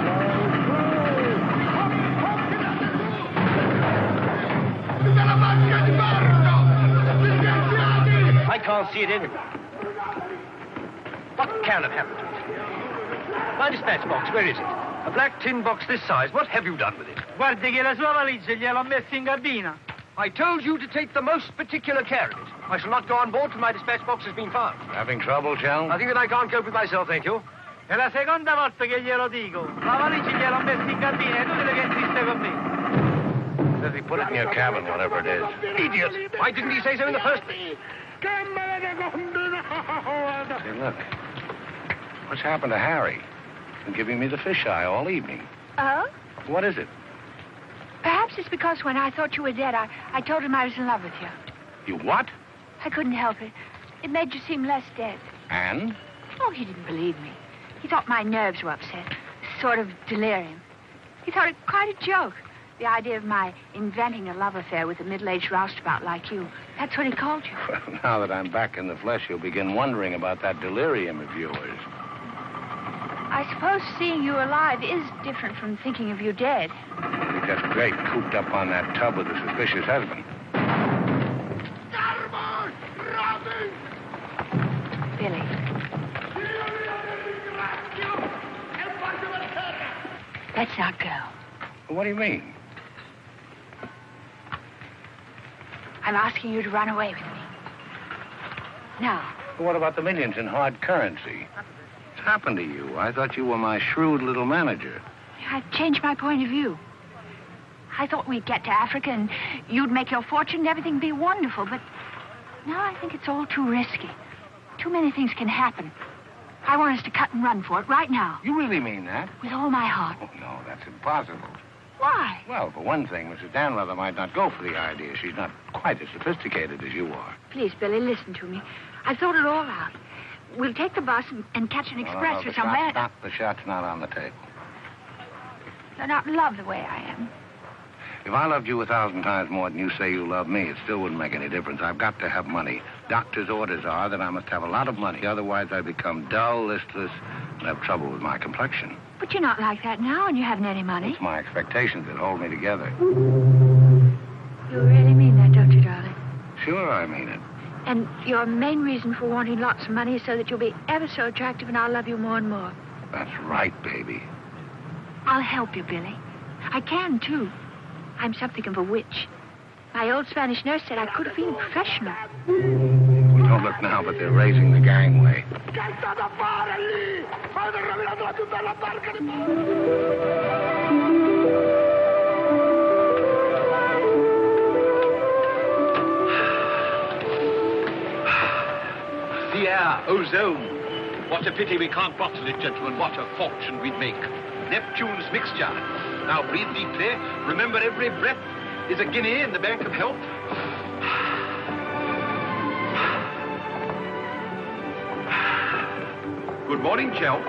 Speaker 5: I can't see it anywhere. What can have happened to it? My dispatch box, where is it? A black tin box this size. What have you done with it?
Speaker 9: Guardi che la sua valigia gliel'ho messa in cabina.
Speaker 5: I told you to take the most particular care of it. I shall not go on board till my dispatch box has been found.
Speaker 2: Having trouble, Chelm?
Speaker 5: I think that I can't cope with myself, thank you.
Speaker 9: È la seconda volta che glielo dico. La valigia gliel'ho messa in cabina. È inutile che insiste con me.
Speaker 2: Says he put it in your cabin, whatever it is.
Speaker 5: Idiot! Why didn't he say so in the first place?
Speaker 2: Say, look. What's happened to Harry? He's been giving me the fisheye all evening.
Speaker 3: Oh?
Speaker 2: What is it?
Speaker 3: Perhaps it's because when I thought you were dead, I, I told him I was in love with you.
Speaker 2: You what?
Speaker 3: I couldn't help it. It made you seem less dead.
Speaker 2: And?
Speaker 3: Oh, he didn't believe me. He thought my nerves were upset. Sort of delirium. He thought it quite a joke. The idea of my inventing a love affair with a middle-aged roustabout like you. That's what he called you.
Speaker 2: Well, now that I'm back in the flesh, you'll begin wondering about that delirium of yours.
Speaker 3: I suppose seeing you alive is different from thinking of you dead.
Speaker 2: You're just great cooped up on that tub with a suspicious husband.
Speaker 3: Billy. Let's not go.
Speaker 2: What do you mean?
Speaker 3: I'm asking you to run away with me. Now.
Speaker 2: What about the millions in hard currency? What's happened to you? I thought you were my shrewd little manager.
Speaker 3: I've changed my point of view. I thought we'd get to Africa and you'd make your fortune and everything be wonderful, but now I think it's all too risky. Too many things can happen. I want us to cut and run for it right now.
Speaker 2: You really mean that?
Speaker 3: With all my heart.
Speaker 2: Oh, no, that's impossible.
Speaker 3: Why?
Speaker 2: Well, for one thing, Missus Danrother might not go for the idea. She's not quite as sophisticated as you are.
Speaker 3: Please, Billy, listen to me. I've thought it all out. We'll take the bus and, and catch an
Speaker 2: no,
Speaker 3: express
Speaker 2: no, no,
Speaker 3: for
Speaker 2: the
Speaker 3: somewhere.
Speaker 2: Shot's not, the shot's not on the table.
Speaker 3: You're not in love the way I am.
Speaker 2: If I loved you a thousand times more than you say you love me, it still wouldn't make any difference. I've got to have money. Doctor's orders are that I must have a lot of money. Otherwise, I become dull, listless, and have trouble with my complexion.
Speaker 3: But you're not like that now, and you haven't any money.
Speaker 2: It's my expectations that hold me together.
Speaker 3: You really mean that, don't you, darling?
Speaker 2: Sure, I mean it.
Speaker 3: And your main reason for wanting lots of money is so that you'll be ever so attractive and I'll love you more and more.
Speaker 2: That's right, baby.
Speaker 3: I'll help you, Billy. I can, too. I'm something of a witch. My old Spanish nurse said I could have been professional.
Speaker 2: Well, don't look now, but they're raising the gangway.
Speaker 1: The air, ozone. What a pity we can't bottle it, gentlemen. What a fortune we'd make. Neptune's mixture. Now breathe deeply. Remember, every breath is a guinea in the bank of health. Good morning, Chel.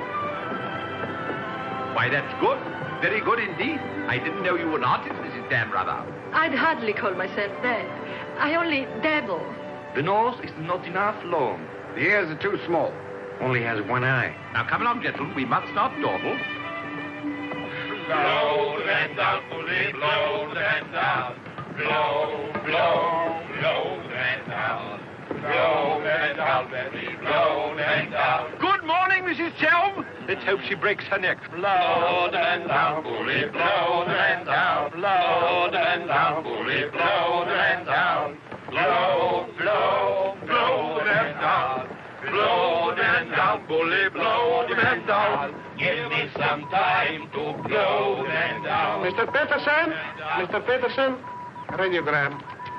Speaker 1: Why, that's good. Very good indeed. I didn't know you were an artist, Missus Danrother.
Speaker 4: I'd hardly call myself that. I only dabble.
Speaker 11: The nose is not enough long.
Speaker 12: The ears are too small.
Speaker 7: Only has one eye.
Speaker 1: Now, come along, gentlemen. We must not dawdle.
Speaker 13: Blow the man down, bully, blow the man down. Blow, blow, blow the man down. Blow the man down, baby, blow the man down.
Speaker 1: Good morning, Missus Chelm. Let's hope she breaks her neck.
Speaker 13: Blow the man down, bully, blow the man down. Blow the man down, bully, blow the man down. Blow, blow, blow the man down. Blow the man down, bully, blow the man down. Give me some time to blow the man down.
Speaker 9: Mister Peterson? Mister Peterson? Radiogram.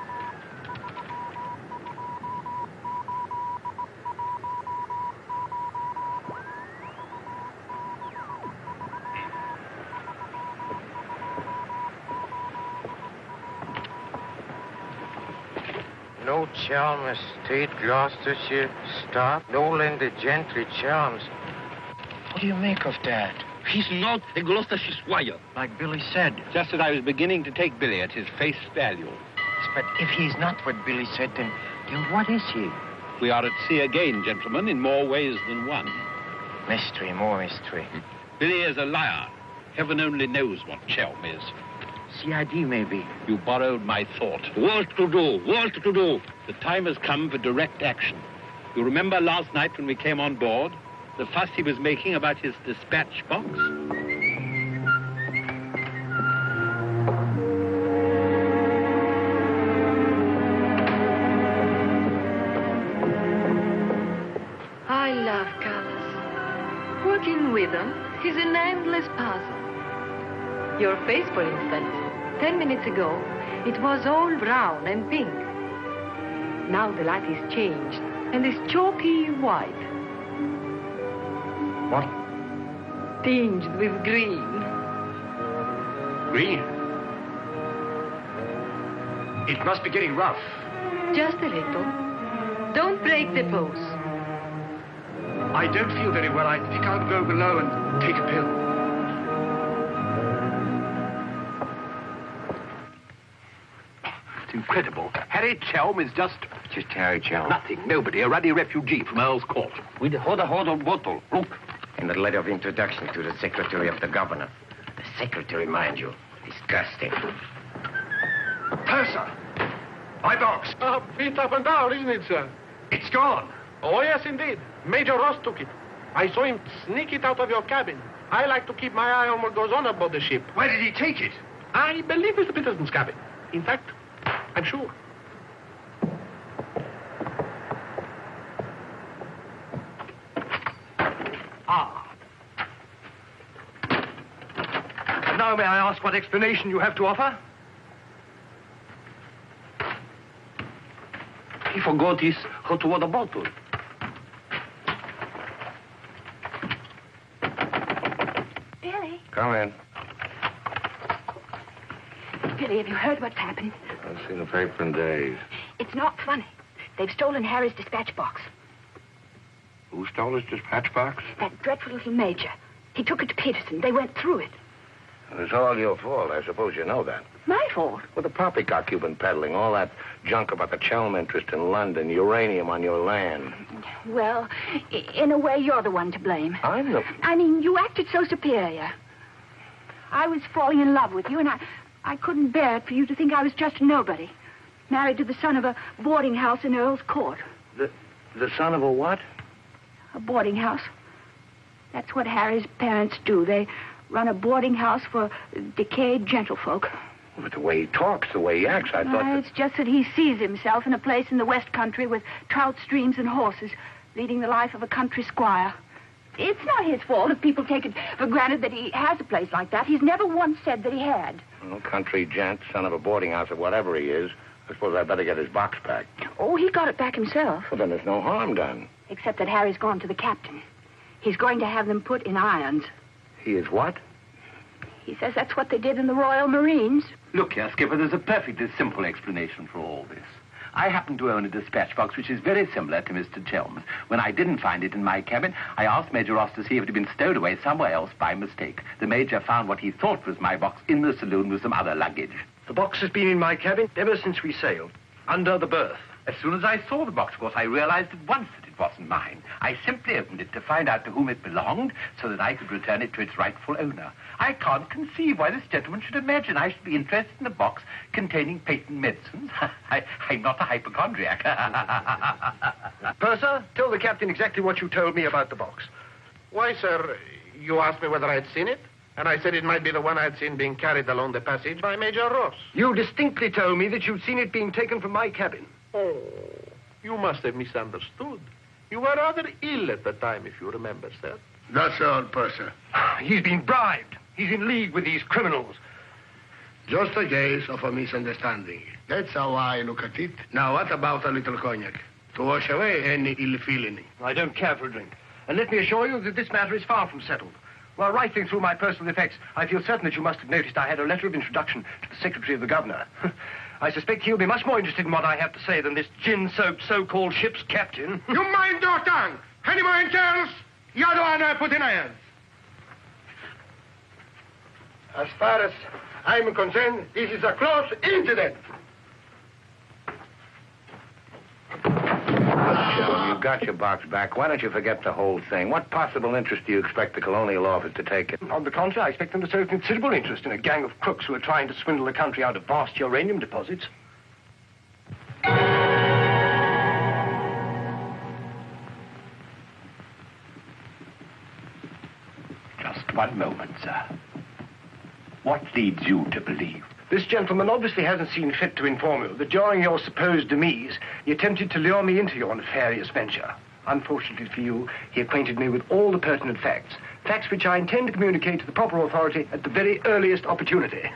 Speaker 7: No Chelm Estate, Gloucestershire, stop. No Linda Gentry Chelms. What do you make of that?
Speaker 1: He's not a Gloucestershire squire.
Speaker 7: Like Billy said.
Speaker 1: Just as I was beginning to take Billy at his face value.
Speaker 7: But if he's not what Billy said, then, then what is he?
Speaker 1: We are at sea again, gentlemen, in more ways than one.
Speaker 7: Mystery, more mystery.
Speaker 1: Billy is a liar. Heaven only knows what Chelm is.
Speaker 7: C I D, maybe.
Speaker 1: You borrowed my thought. What to do? What to do? The time has come for direct action. You remember last night when we came on board? The fuss he was making about his dispatch box?
Speaker 4: with them is an endless puzzle. Your face, for instance. Ten minutes ago, it was all brown and pink. Now the light is changed and is chalky white.
Speaker 5: What?
Speaker 4: Tinged with green.
Speaker 5: Green? It must be getting rough.
Speaker 4: Just a little. Don't break the pose.
Speaker 5: I don't feel very well. I think I'll go below and take a pill.
Speaker 1: It's incredible. Harry Chelm is just...
Speaker 7: Just Harry Chelm.
Speaker 1: Nothing. Nobody. A ruddy refugee from Earl's Court.
Speaker 11: With a hot, hot bottle. Look.
Speaker 7: And the letter of introduction to the secretary of the governor. The secretary, mind you. Disgusting.
Speaker 5: Purser! My box.
Speaker 9: Uh, beat up and down, isn't it, sir?
Speaker 5: It's gone.
Speaker 9: Oh, yes, indeed. Major Ross took it. I saw him sneak it out of your cabin. I like to keep my eye on what goes on aboard the ship.
Speaker 5: Where did he take it?
Speaker 9: I believe it's the Peterson's cabin. In fact, I'm sure.
Speaker 5: Ah. Now may I ask what explanation you have to offer?
Speaker 11: He forgot his hot water bottle.
Speaker 10: Billy?
Speaker 2: Come in.
Speaker 10: Billy, have you heard what's happened?
Speaker 2: I've seen the paper in days.
Speaker 10: It's not funny. They've stolen Harry's dispatch box.
Speaker 2: Who stole his dispatch box?
Speaker 10: That dreadful little major. He took it to Peterson. They went through it.
Speaker 2: It's all your fault. I suppose you know that.
Speaker 10: My fault?
Speaker 2: Well, the poppycock you've been peddling, all that junk about the Chelm interest in London, uranium on your land.
Speaker 10: Well, i- in a way, you're the one to blame.
Speaker 2: I'm the...
Speaker 10: I mean, you acted so superior. I was falling in love with you, and I, I couldn't bear it for you to think I was just a nobody. Married to the son of a boarding house in Earl's Court.
Speaker 2: The, the son of a what?
Speaker 10: A boarding house. That's what Harry's parents do. They run a boarding house for decayed gentlefolk.
Speaker 2: But the way he talks, the way he acts, I thought
Speaker 10: Uh,
Speaker 2: that...
Speaker 10: It's just that he sees himself in a place in the West Country with trout streams and horses, leading the life of a country squire. It's not his fault if people take it for granted that he has a place like that. He's never once said that he had.
Speaker 2: Well, country gent, son of a boarding house or whatever he is. I suppose I'd better get his box back.
Speaker 10: Oh, he got it back himself.
Speaker 2: Well, then there's no harm done.
Speaker 10: Except that Harry's gone to the captain. He's going to have them put in irons.
Speaker 2: He is what?
Speaker 10: He says that's what they did in the Royal Marines.
Speaker 1: Look here, Skipper, there's a perfectly simple explanation for all this. I happen to own a dispatch box which is very similar to Mister Chelm's. When I didn't find it in my cabin, I asked Major Ross to see if it had been stowed away somewhere else by mistake. The Major found what he thought was my box in the saloon with some other luggage.
Speaker 5: The box has been in my cabin ever since we sailed, under the berth.
Speaker 1: As soon as I saw the box, of course, I realized at once that it wasn't mine. I simply opened it to find out to whom it belonged so that I could return it to its rightful owner. I can't conceive why this gentleman should imagine I should be interested in a box containing patent medicines. I, I'm not a hypochondriac.
Speaker 5: Purser, tell the captain exactly what you told me about the box.
Speaker 9: Why, sir, you asked me whether I'd seen it, and I said it might be the one I'd seen being carried along the passage by Major Ross.
Speaker 5: You distinctly told me that you'd seen it being taken from my cabin.
Speaker 9: Oh, you must have misunderstood. You were rather ill at the time, if you remember, sir.
Speaker 5: That's all, Purser. He's been bribed. He's in league with these criminals.
Speaker 14: Just a case of a misunderstanding. That's how I look at it. Now, what about a little cognac? To wash away any ill feeling.
Speaker 5: I don't care for a drink. And let me assure you that this matter is far from settled. While rifling through my personal effects, I feel certain that you must have noticed I had a letter of introduction to the Secretary of the Governor. I suspect he'll be much more interested in what I have to say than this gin-soaked so-called ship's captain.
Speaker 14: You mind your tongue! Any more intells? You're the one I put in irons. As far as I'm concerned, this is a close incident.
Speaker 2: Well, you've got your box back. Why don't you forget the whole thing? What possible interest do you expect the Colonial Office to take it?
Speaker 5: On the contrary, I expect them to show considerable interest in a gang of crooks who are trying to swindle the country out of vast uranium deposits.
Speaker 1: Just one moment, sir. What leads you to believe?
Speaker 5: This gentleman obviously hasn't seen fit to inform you that during your supposed demise, he attempted to lure me into your nefarious venture. Unfortunately for you, he acquainted me with all the pertinent facts. Facts which I intend to communicate to the proper authority at the very earliest opportunity.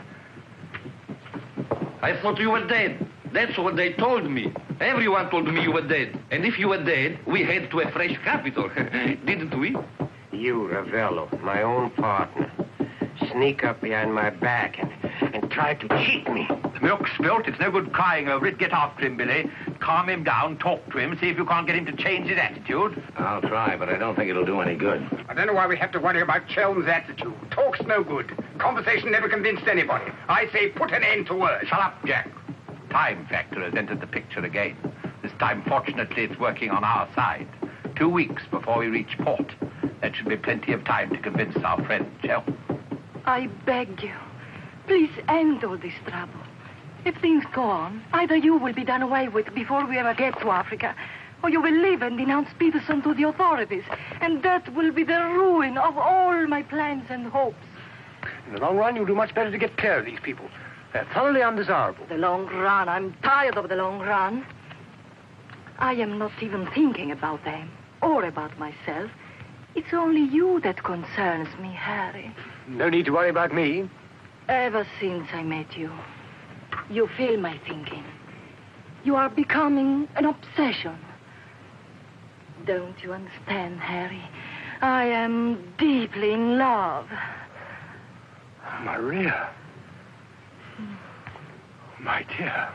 Speaker 11: I thought you were dead. That's what they told me. Everyone told me you were dead. And if you were dead, we head to a fresh capital. Didn't we?
Speaker 7: You, Ravello, my own partner, sneak up behind my back and, and try to cheat me.
Speaker 8: The milk's spilt. It's no good crying over it. Get after him, Billy. Calm him down. Talk to him. See if you can't get him to change his attitude.
Speaker 2: I'll try, but I don't think it'll do any good.
Speaker 9: I don't know why we have to worry about Chelm's attitude. Talk's no good. Conversation never convinced anybody. I say put an end to words.
Speaker 8: Shut up, Jack. Time factor has entered the picture again. This time, fortunately, it's working on our side. Two weeks before we reach port. That should be plenty of time to convince our friend, Chel.
Speaker 4: I beg you, please end all this trouble. If things go on, either you will be done away with before we ever get to Africa, or you will leave and denounce Peterson to the authorities, and that will be the ruin of all my plans and hopes.
Speaker 5: In the long run, you'll do much better to get clear of these people. They're thoroughly undesirable.
Speaker 4: The long run. I'm tired of the long run. I am not even thinking about them or about myself. It's only you that concerns me, Harry.
Speaker 5: No need to worry about me.
Speaker 4: Ever since I met you, you fill my thinking. You are becoming an obsession. Don't you understand, Harry? I am deeply in love.
Speaker 5: Maria. My dear.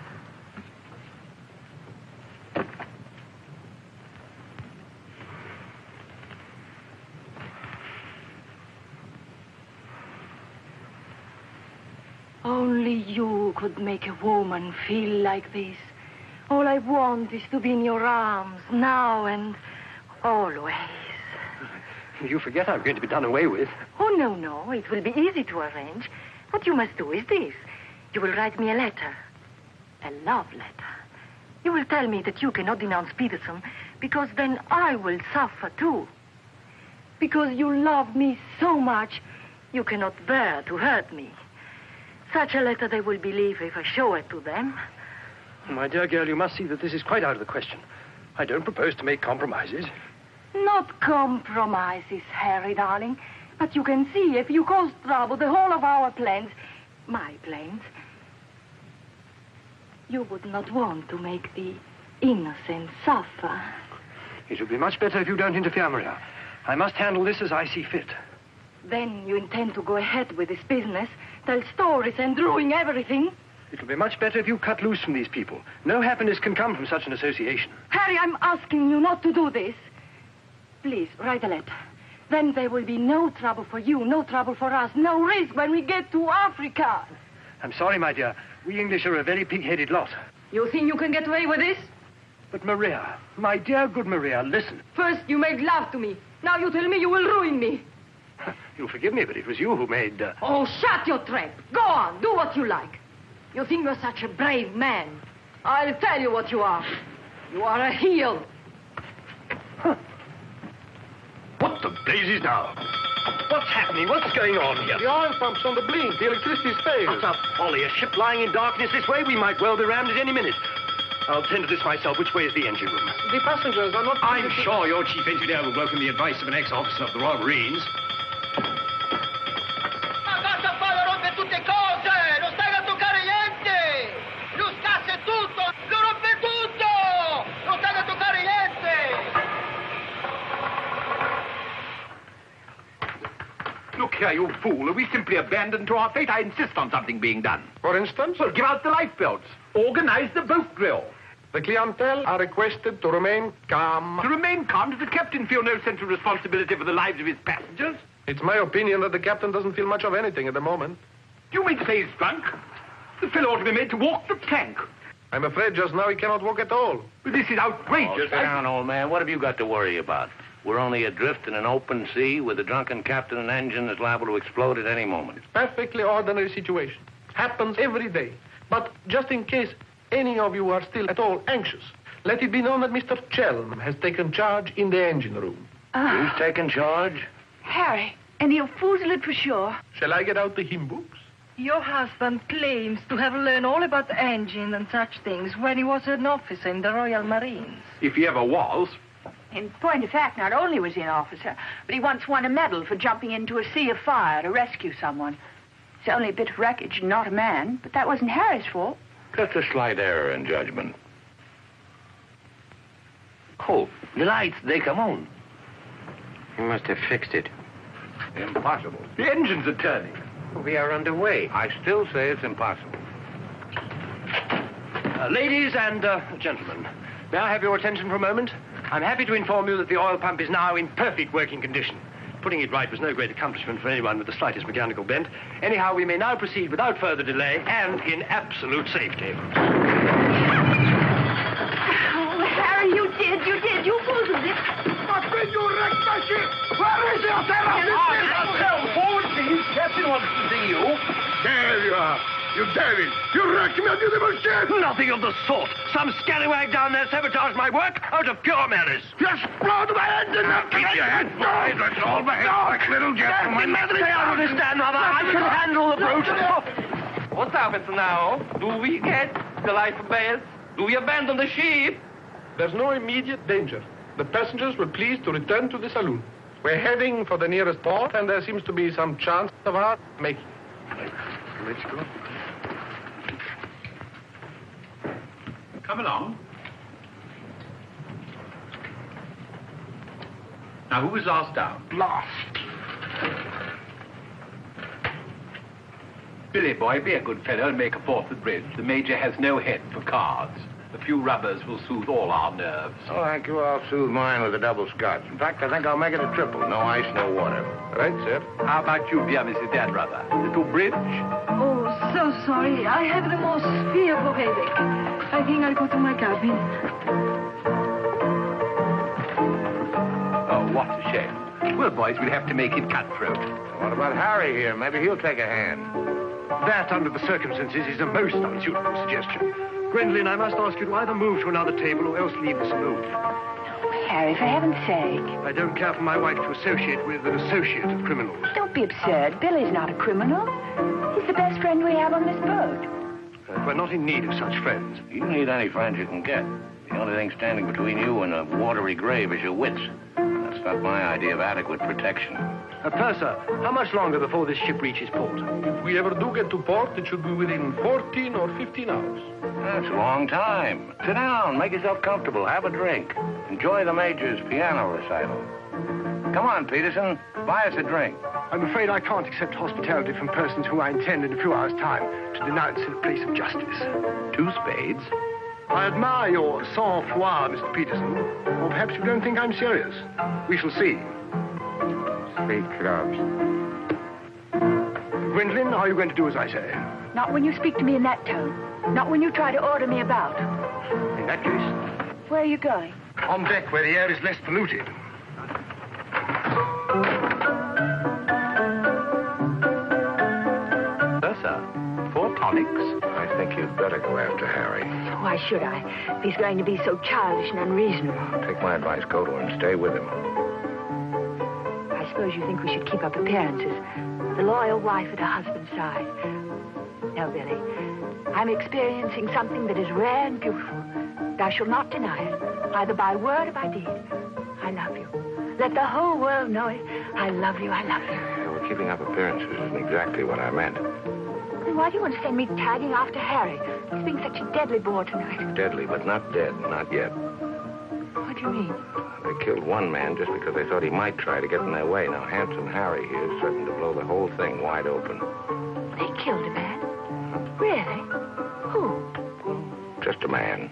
Speaker 4: Only you could make a woman feel like this. All I want is to be in your arms, now and always.
Speaker 5: You forget I'm going to be done away with.
Speaker 4: Oh, no, no. It will be easy to arrange. What you must do is this. You will write me a letter. A love letter. You will tell me that you cannot denounce Peterson, because then I will suffer too. Because you love me so much, you cannot bear to hurt me. Such a letter they will believe if I show it to them.
Speaker 5: My dear girl, you must see that this is quite out of the question. I don't propose to make compromises.
Speaker 4: Not compromises, Harry, darling. But you can see if you cause trouble, the whole of our plans, my plans, you would not want to make the innocent suffer.
Speaker 5: It would be much better if you don't interfere, Maria. I must handle this as I see fit.
Speaker 4: Then you intend to go ahead with this business, tell stories and ruin everything?
Speaker 5: It will be much better if you cut loose from these people. No happiness can come from such an association.
Speaker 4: Harry, I'm asking you not to do this. Please, write a letter. Then there will be no trouble for you, no trouble for us, no risk when we get to Africa.
Speaker 5: I'm sorry, my dear. We English are a very pig-headed lot.
Speaker 4: You think you can get away with this?
Speaker 5: But Maria, my dear good Maria, listen.
Speaker 4: First you made love to me. Now you tell me you will ruin me.
Speaker 5: You'll forgive me, but it was you who made... Uh...
Speaker 4: Oh, shut your trap. Go on, do what you like. You think you're such a brave man. I'll tell you what you are. You are a heel.
Speaker 5: Huh. What the daisies now? What's happening? What's going on here?
Speaker 14: The oil pump's on the blink. The electricity's failed.
Speaker 5: That's a folly. A ship lying in darkness this way. We might well be rammed at any minute. I'll tend to this myself. Which way is the engine room?
Speaker 14: The passengers are not...
Speaker 15: I'm sure your chief engineer will welcome the advice of an ex-officer of the Royal Marines.
Speaker 8: Look here, you fool. Are we simply abandoned to our fate? I insist on something being done.
Speaker 14: For instance?
Speaker 8: Well, give out the lifebelts. Organize the boat drill.
Speaker 14: The clientele are requested to remain calm.
Speaker 8: To remain calm? Does the captain feel no sense of responsibility for the lives of his passengers?
Speaker 14: It's my opinion that the captain doesn't feel much of anything at the moment.
Speaker 8: Do you mean to say he's drunk? The fellow ought to be made to walk the plank.
Speaker 14: I'm afraid just now he cannot walk at all.
Speaker 8: But this is outrageous.
Speaker 2: Oh, sit down, old man. What have you got to worry about? We're only adrift in an open sea with a drunken captain and engine that's liable to explode at any moment.
Speaker 14: Perfectly ordinary situation. Happens every day. But just in case any of you are still at all anxious, let it be known that Mister Chelm has taken charge in the engine room.
Speaker 2: Uh, Who's taken charge?
Speaker 3: Harry, and he'll foozle it for sure.
Speaker 14: Shall I get out the hymn books?
Speaker 4: Your husband claims to have learned all about the engine and such things when he was an officer in the Royal Marines.
Speaker 8: If he ever was.
Speaker 3: In point of fact, not only was he an officer, but he once won a medal for jumping into a sea of fire to rescue someone. It's only a bit of wreckage, not a man, but that wasn't Harry's fault.
Speaker 2: Just a slight error in judgment.
Speaker 11: Oh, the lights, they come on.
Speaker 7: He must have fixed it.
Speaker 2: Impossible.
Speaker 11: The engines are turning.
Speaker 7: We are underway.
Speaker 2: I still say it's impossible.
Speaker 16: Uh, ladies and uh, gentlemen, may I have your attention for a moment? I'm happy to inform you that the oil pump is now in perfect working condition. Putting it right was no great accomplishment for anyone with the slightest mechanical bent. Anyhow, we may now proceed without further delay and in absolute safety.
Speaker 10: Oh, Harry, you did, you did, you boozled it.
Speaker 13: But when you wrecked my ship, where is your terror?
Speaker 11: Forward, please. Captain wants to see you.
Speaker 13: There you are. You devil! You wrecked my beautiful ship!
Speaker 16: Nothing of the sort. Some scallywag down there sabotaged my work out of pure malice.
Speaker 13: You explode my engine!
Speaker 2: Now keep your head down. Let's all behave like little gentlemen.
Speaker 16: Say, I understand, Mother. I can handle the brute.
Speaker 11: What happens now? Do we get the life belts? Do we abandon the ship?
Speaker 14: There's no immediate danger. The passengers will please to return to the saloon. We're heading for the nearest port, and there seems to be some chance of our making.
Speaker 2: Let's go.
Speaker 8: Come along. Now, who was last down?
Speaker 14: Last.
Speaker 8: Billy, boy, be a good fellow and make a fourth at bridge. The Major has no head for cards. A few rubbers will soothe all our nerves.
Speaker 2: Oh, thank you. I'll soothe mine with a double scotch. In fact, I think I'll make it a triple. No ice, no water.
Speaker 14: Right, sir.
Speaker 8: How about you, dear Missus Dadbrother? Little bridge?
Speaker 4: Oh, so sorry. I have the most fearful headache. I think I'll go to my cabin.
Speaker 8: Oh, what a shame. Well, boys, we'll have to make it cutthroat.
Speaker 2: What about Harry here? Maybe he'll take a hand.
Speaker 5: That, under the circumstances, is a most unsuitable suggestion. Gwendolen, I must ask you to either move to another table or else leave the saloon.
Speaker 3: Harry, for heaven's sake.
Speaker 5: I don't care for my wife to associate with an associate of criminals.
Speaker 3: Don't be absurd. Billy's not a criminal. He's the best friend we have on this boat.
Speaker 5: Uh, we're not in need of such friends.
Speaker 2: You need any friends you can get. The only thing standing between you and a watery grave is your wits. That's not my idea of adequate protection.
Speaker 5: Uh, Purser, how much longer before this ship reaches port?
Speaker 14: If we ever do get to port, it should be within fourteen or fifteen hours.
Speaker 2: That's a long time. Sit down, make yourself comfortable, have a drink. Enjoy the Major's piano recital. Come on, Peterson, buy us a drink.
Speaker 5: I'm afraid I can't accept hospitality from persons who I intend in a few hours' time to denounce in a place of justice.
Speaker 8: Two spades?
Speaker 5: I admire your sang-froid, Mister Peterson. Or perhaps you don't think I'm serious. We shall see.
Speaker 7: Three clubs.
Speaker 5: Gwendolen, are you going to do as I say?
Speaker 3: Not when you speak to me in that tone. Not when you try to order me about.
Speaker 5: In that case...
Speaker 3: Where are you going?
Speaker 5: On deck, where the air is less polluted.
Speaker 8: Ursa, four tonics?
Speaker 2: I think you'd better go after Harry.
Speaker 3: Why should I? If he's going to be so childish and unreasonable.
Speaker 2: Take my advice, go to him, stay with him.
Speaker 3: I suppose you think we should keep up appearances. The loyal wife at her husband's side. No, Billy. I'm experiencing something that is rare and beautiful. Thou shalt not deny it, either by word or by deed. I love you. Let the whole world know it. I love you, I love you.
Speaker 2: Yeah, well, keeping up appearances isn't exactly what I meant.
Speaker 3: Then why do you want to send me tagging after Harry? He's being such a deadly bore tonight.
Speaker 2: Deadly, but not dead, not yet.
Speaker 3: What do you mean?
Speaker 2: They killed one man just because they thought he might try to get in their way. Now, handsome Harry here is certain to blow the whole thing wide open.
Speaker 3: They killed a man? Really? Who?
Speaker 2: Just a man.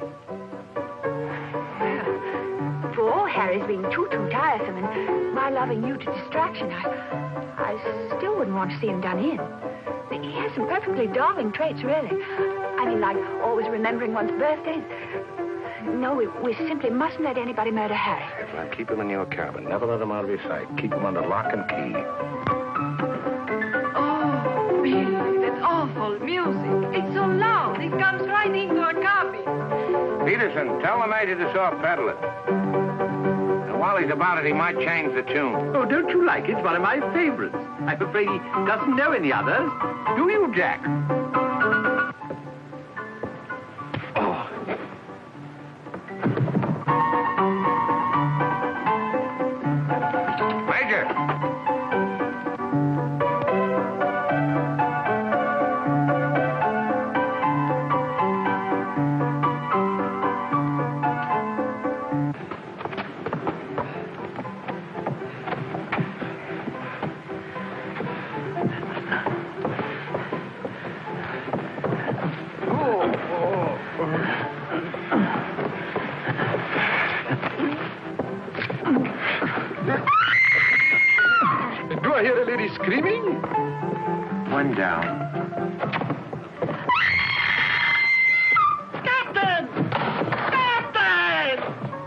Speaker 3: Well, for all Harry's being too, too tiresome and my loving you to distraction, I, I still wouldn't want to see him done in. He has some perfectly darling traits, really. I mean, like always remembering one's birthday. No, we, we simply mustn't let anybody murder Harry.
Speaker 2: Now, keep him in your cabin. Never let him out of your sight. Keep him under lock and key.
Speaker 4: Oh, Billy, that awful music. It's so loud. It comes right into our cabin.
Speaker 2: Peterson, tell the Major to soft pedal it. And while he's about it, he might change the tune.
Speaker 8: Oh, don't you like it? It's one of my favorites. I'm afraid he doesn't know any others. Do you, Jack?
Speaker 7: going down.
Speaker 13: Captain! Captain!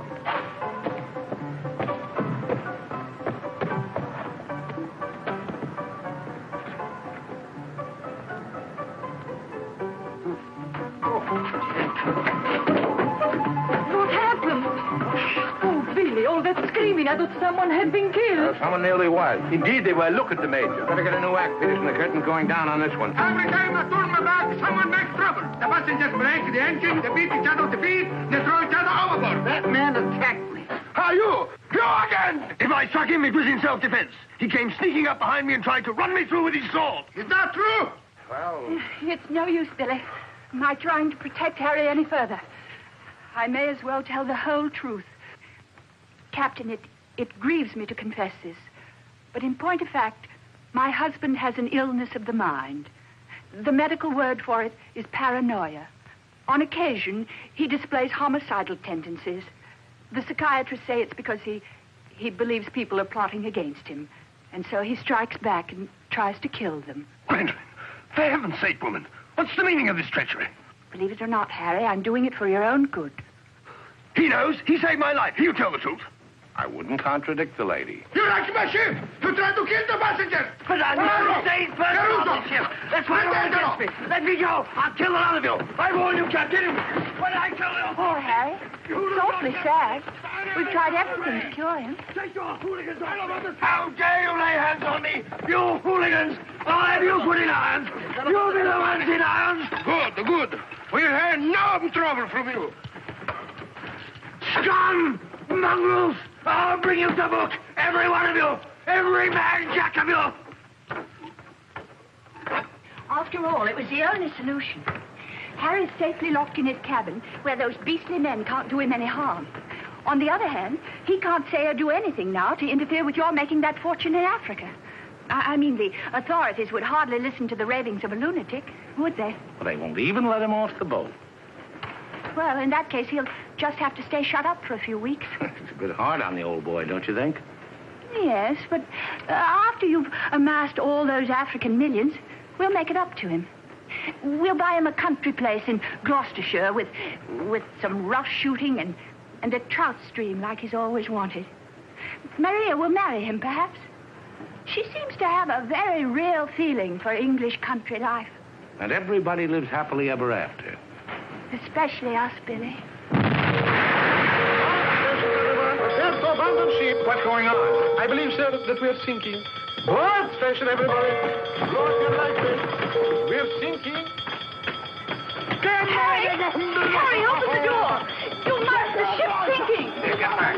Speaker 4: What happened? Oh, Billy, all that screaming. I thought someone had been killed.
Speaker 2: Someone nearly was.
Speaker 14: Indeed they were. Look at the Major.
Speaker 2: Better get a new act, Peterson. The curtain's going down on this one.
Speaker 9: Every time I turn my back, someone makes trouble. The passengers break the engine, they beat each other to feet, they throw each other overboard. That man attacked me.
Speaker 5: How you? You again! If I struck him, it was in self-defense. He came sneaking up behind me and tried to run me through with his sword.
Speaker 9: Is that true?
Speaker 2: Well...
Speaker 3: It's no use, Billy. My trying to protect Harry any further. I may as well tell the whole truth. Captain, it, it grieves me to confess this, but in point of fact, my husband has an illness of the mind. The medical word for it is paranoia. On occasion, he displays homicidal tendencies. The psychiatrists say it's because he, he believes people are plotting against him, and so he strikes back and tries to kill them.
Speaker 5: Gwendolyn, for heaven's sake, woman, what's the meaning of this treachery?
Speaker 3: Believe it or not, Harry, I'm doing it for your own good.
Speaker 5: He knows. He saved my life. You tell the truth.
Speaker 2: I wouldn't contradict the lady.
Speaker 9: You wrecked my ship! You tried to kill the passengers!
Speaker 6: But I never stayed first on the ship. That's why you're against me. Let me go. I'll kill a lot of you. I warn you, Captain. When I kill you...
Speaker 3: Poor Harry. It's awfully sad. We've tried everything to cure him.
Speaker 6: Take your hooligans off. How dare you lay hands on me? You hooligans! I'll have you put in irons. You'll be the ones in irons.
Speaker 9: Good, good. We'll have no trouble from you.
Speaker 6: Scum! Mongrels! I'll bring you to book! Every one of you! Every man jack of you!
Speaker 3: After all, it was the only solution. Harry's safely locked in his cabin, where those beastly men can't do him any harm. On the other hand, he can't say or do anything now to interfere with your making that fortune in Africa. I, I mean, the authorities would hardly listen to the ravings of a lunatic, would they?
Speaker 2: Well, they won't even let him off the boat.
Speaker 3: Well, in that case, he'll just have to stay shut up for a few weeks.
Speaker 2: It's a bit hard on the old boy, don't you think?
Speaker 3: Yes, but uh, after you've amassed all those African millions, we'll make it up to him. We'll buy him a country place in Gloucestershire with with some rough shooting and, and a trout stream like he's always wanted. Maria will marry him, perhaps. She seems to have a very real feeling for English country life.
Speaker 2: And everybody lives happily ever after.
Speaker 3: Especially us, Billy.
Speaker 14: There's to abandon ship. What's going on? I believe, sir, that we're sinking. What? Station, everybody. Look your like this. We're sinking.
Speaker 3: Harry! Harry, open the door! You must! The ship's sinking!
Speaker 2: Get back.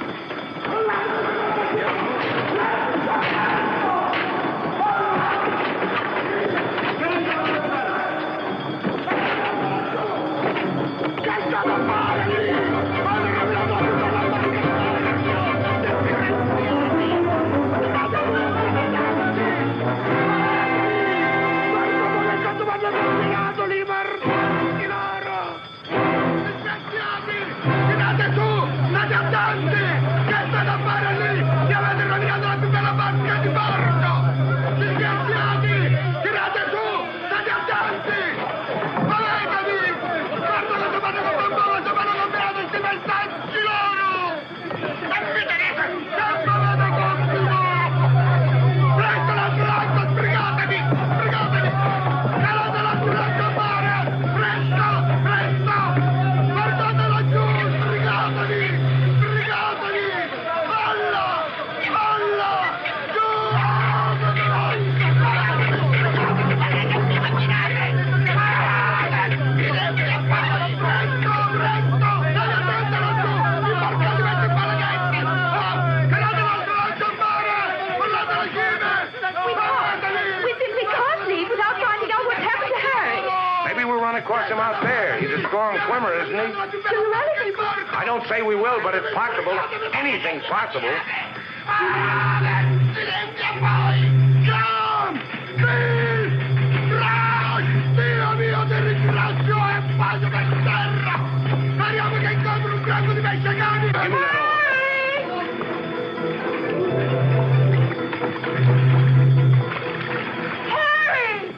Speaker 2: Across him out there. He's a strong swimmer, isn't he? I don't say we will, but it's possible. Anything's possible. Give me that oar.
Speaker 3: Harry!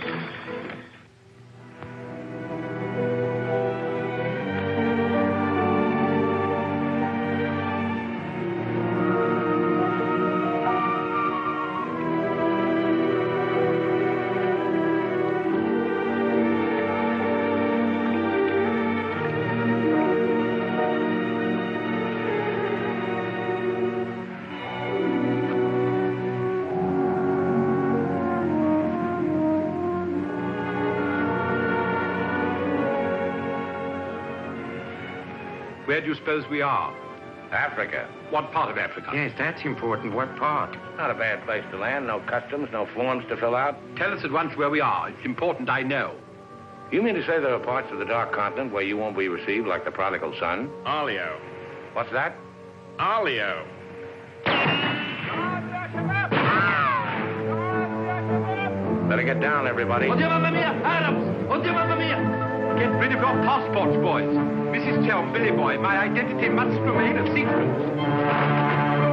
Speaker 8: Where do you suppose we are?
Speaker 2: Africa.
Speaker 8: What part of Africa?
Speaker 7: Yes, that's important. What part?
Speaker 2: Not a bad place to land. No customs, no forms to fill out.
Speaker 8: Tell us at once where we are. It's important I know.
Speaker 2: You mean to say there are parts of the Dark Continent where you won't be received like the prodigal son?
Speaker 15: Alio.
Speaker 2: What's that?
Speaker 15: Alio.
Speaker 2: Better get down, everybody.
Speaker 8: Oddio, mamma mia! Arabs! Oddio, mamma mia! Get rid of your passports, boys. Missus Chelm, Billy Boy, my identity must remain a secret.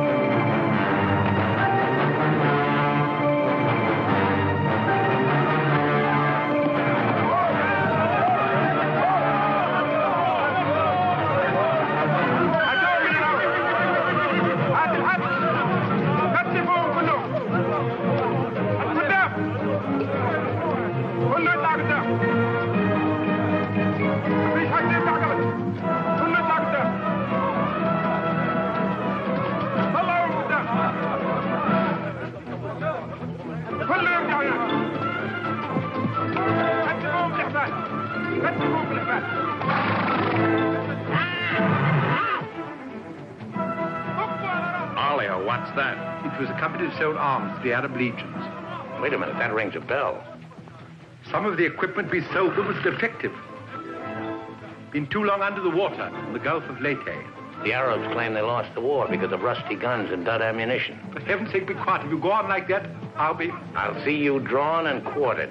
Speaker 15: Alio, what's that?
Speaker 8: It was a company that sold arms to the Arab legions.
Speaker 2: Wait a minute, that rings a bell.
Speaker 8: Some of the equipment we sold them was defective. Been too long under the water in the Gulf of Leyte.
Speaker 2: The Arabs claim they lost the war because of rusty guns and dud ammunition.
Speaker 8: For heaven's sake, be quiet. If you go on like that, I'll be...
Speaker 2: I'll see you drawn and quartered.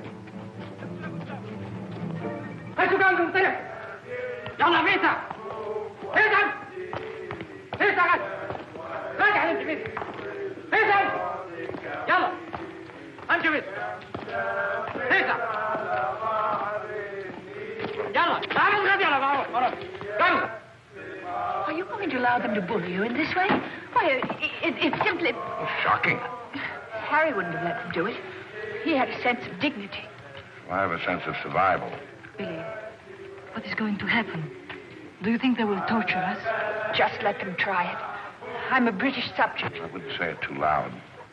Speaker 3: Are you going to allow them to bully you in this way? Why, it, it, it's simply...
Speaker 2: Shocking.
Speaker 3: Harry wouldn't have let them do it. He had a sense of dignity.
Speaker 2: I have a sense of survival.
Speaker 4: Billy, what is going to happen? Do you think they will torture us?
Speaker 3: Just let them try it. I'm a British subject.
Speaker 2: I wouldn't say it too loud.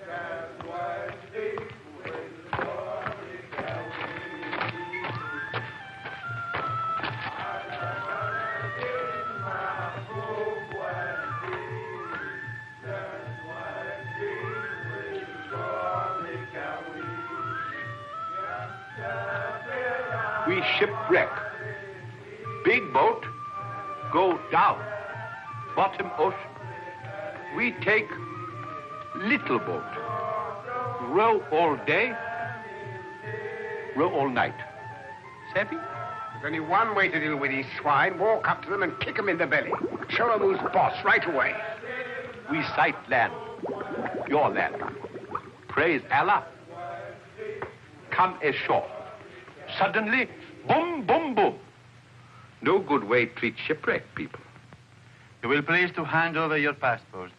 Speaker 8: We shipwreck. Big boat, go down. Bottom ocean. We take little boat. Row all day, row all night. Savvy?
Speaker 12: There's only one way to deal with these swine. Walk up to them and kick them in the belly. Show them who's boss right away.
Speaker 8: We sight land. Your land. Praise Allah. Come ashore. Suddenly, boom, boom, boom. No good way to treat shipwrecked people.
Speaker 17: You will please to hand over your passports.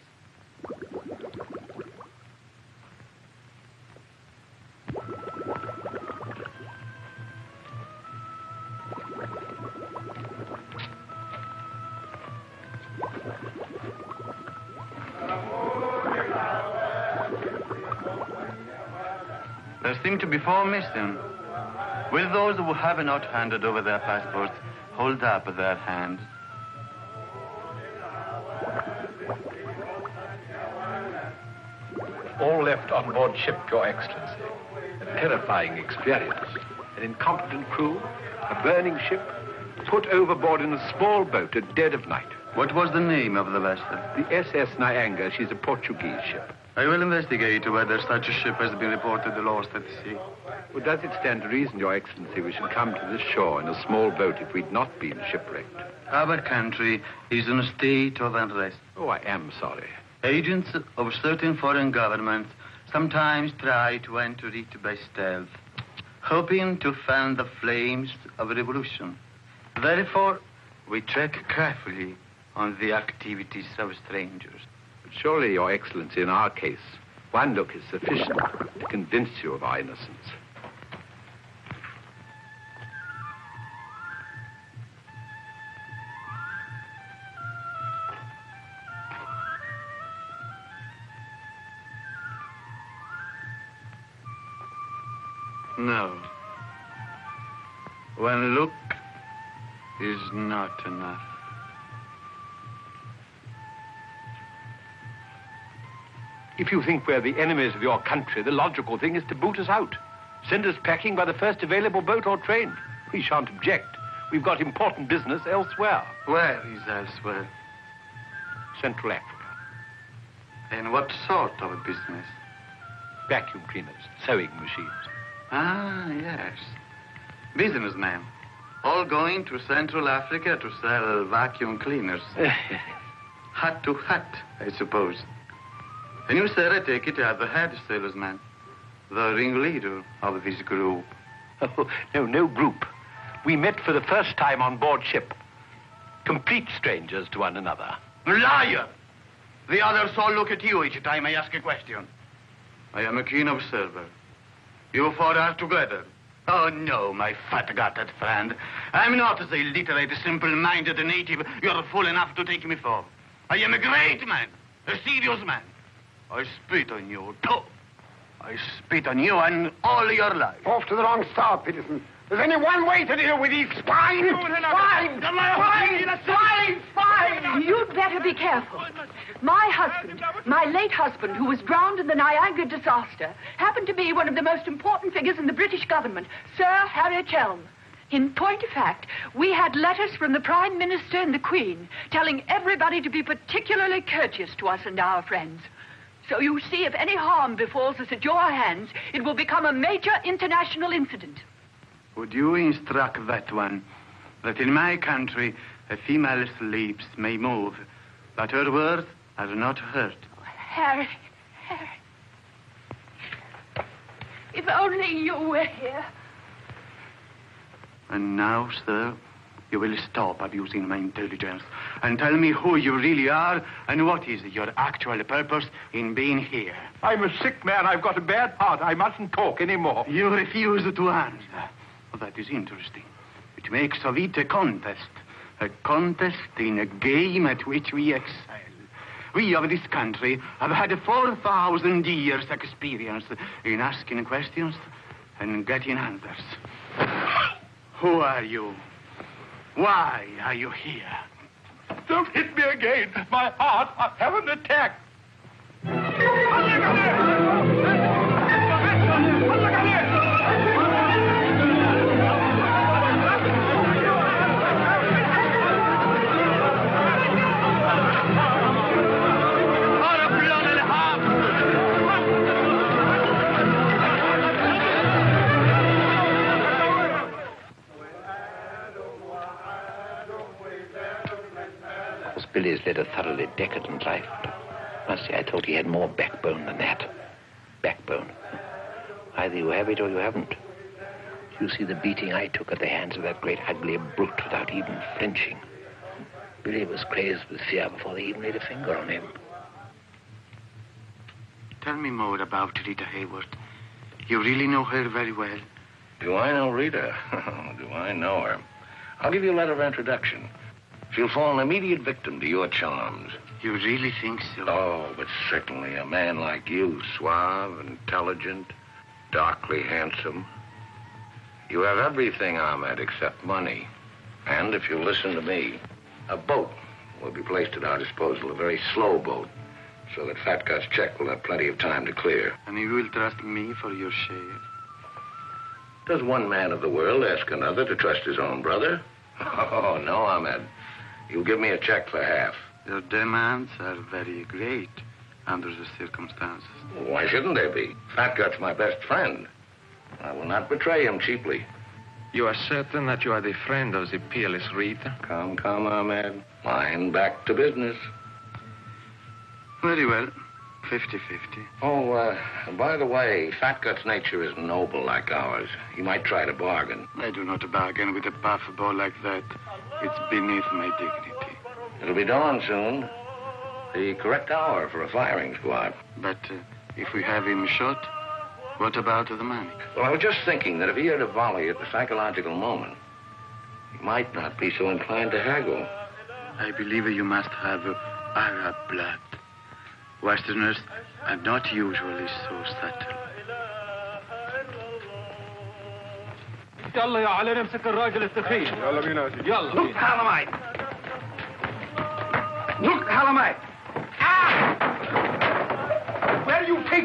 Speaker 17: There seem to be four missing. Will those who have not handed over their passports hold up their hands?
Speaker 1: All left on board ship, Your Excellency. A terrifying experience. An incompetent crew, a burning ship, put overboard in a small boat at dead of night.
Speaker 17: What was the name of the vessel?
Speaker 1: The S S Nyanga. She's a Portuguese ship.
Speaker 17: I will investigate whether such a ship has been reported lost at sea.
Speaker 1: Well, does it stand to reason, Your Excellency, we should come to this shore in a small boat if we'd not been shipwrecked?
Speaker 17: Our country is in a state of unrest.
Speaker 1: Oh, I am sorry.
Speaker 17: Agents of certain foreign governments sometimes try to enter it by stealth, hoping to fan the flames of revolution. Therefore, we check carefully on the activities of strangers.
Speaker 1: But surely, Your Excellency, in our case, one look is sufficient to convince you of our innocence.
Speaker 17: No. One look is not enough.
Speaker 8: If you think we're the enemies of your country, the logical thing is to boot us out. Send us packing by the first available boat or train. We shan't object. We've got important business elsewhere.
Speaker 17: Where is elsewhere?
Speaker 8: Central Africa.
Speaker 17: And what sort of a business?
Speaker 8: Vacuum cleaners, sewing machines.
Speaker 17: Ah, yes. Businessmen. All going to Central Africa to sell vacuum cleaners. Hat to hat, I suppose. And you, sir, I take it, are the head salesman, the ringleader of this group.
Speaker 8: Oh, no, no group. We met for the first time on board ship. Complete strangers to one another.
Speaker 17: Liar! The others all look at you each time I ask a question. I am a keen observer. You four are together. Oh, no, my fat-gutted friend. I'm not the illiterate, simple-minded native you're fool enough to take me for. I am a great man, a serious man. I spit on you, too. I spit on you and all your life.
Speaker 12: Off to the wrong start, Peterson. There's only one way to deal with these swine! Swine! Swine! Swine! Swine!
Speaker 3: You'd better be careful. My husband, my late husband, who was drowned in the Niagara disaster, happened to be one of the most important figures in the British government, Sir Harry Chelm. In point of fact, we had letters from the Prime Minister and the Queen telling everybody to be particularly courteous to us and our friends. So you see, if any harm befalls us at your hands, it will become a major international incident.
Speaker 17: Would you instruct that one that in my country a female slave may move, but her words are not heard?
Speaker 3: Harry, Harry. If only you were here.
Speaker 17: And now, sir, you will stop abusing my intelligence and tell me who you really are and what is your actual purpose in being here.
Speaker 8: I'm a sick man. I've got a bad heart. I mustn't talk anymore.
Speaker 17: You refuse to answer. Well, that is interesting. It makes of it a contest. A contest in a game at which we excel. We of this country have had four thousand years experience in asking questions and getting answers. Who are you? Why are you here?
Speaker 8: Don't hit me again. My heart. I have an attack. Billy's led a thoroughly decadent life. Must say, I thought he had more backbone than that. Backbone. Either you have it or you haven't. You see the beating I took at the hands of that great ugly brute without even flinching. Billy was crazed with fear before they even laid a finger on him.
Speaker 17: Tell me more about Rita Hayworth. You really know her very well.
Speaker 2: Do I know Rita? Do I know her? I'll give you a letter of introduction. She'll fall an immediate victim to your charms.
Speaker 17: You really think so?
Speaker 2: Oh, but certainly a man like you, suave, intelligent, darkly handsome. You have everything, Ahmed, except money. And if you'll listen to me, a boat will be placed at our disposal, a very slow boat, so that Fat Gut's check will have plenty of time to clear.
Speaker 17: And you will trust me for your share?
Speaker 2: Does one man of the world ask another to trust his own brother? Oh, no, Ahmed. You'll give me a check for half.
Speaker 17: Your demands are very great under the circumstances.
Speaker 2: Why shouldn't they be? Fat Gut's my best friend. I will not betray him cheaply.
Speaker 11: You are certain that you are the friend of the peerless Rita?
Speaker 2: Come, come, Ahmed. Mind back to business.
Speaker 17: Very well. Fifty-fifty.
Speaker 2: Oh, uh, by the way, Fat Gut's nature is noble like ours. He might try to bargain.
Speaker 17: I do not bargain with a puffball like that. It's beneath my dignity.
Speaker 2: It'll be dawn soon. The correct hour for a firing squad.
Speaker 17: But uh, if we have him shot, what about the money?
Speaker 2: Well, I was just thinking that if he had a volley at the psychological moment, he might not be so inclined to haggle.
Speaker 17: I believe you must have uh, Arab blood. Westerners are not usually so subtle.
Speaker 9: يلا يا علي نمسك الراجل الثخين. يلا بينا يلا.
Speaker 12: Look, Halamite. Look, Halamite. Ah!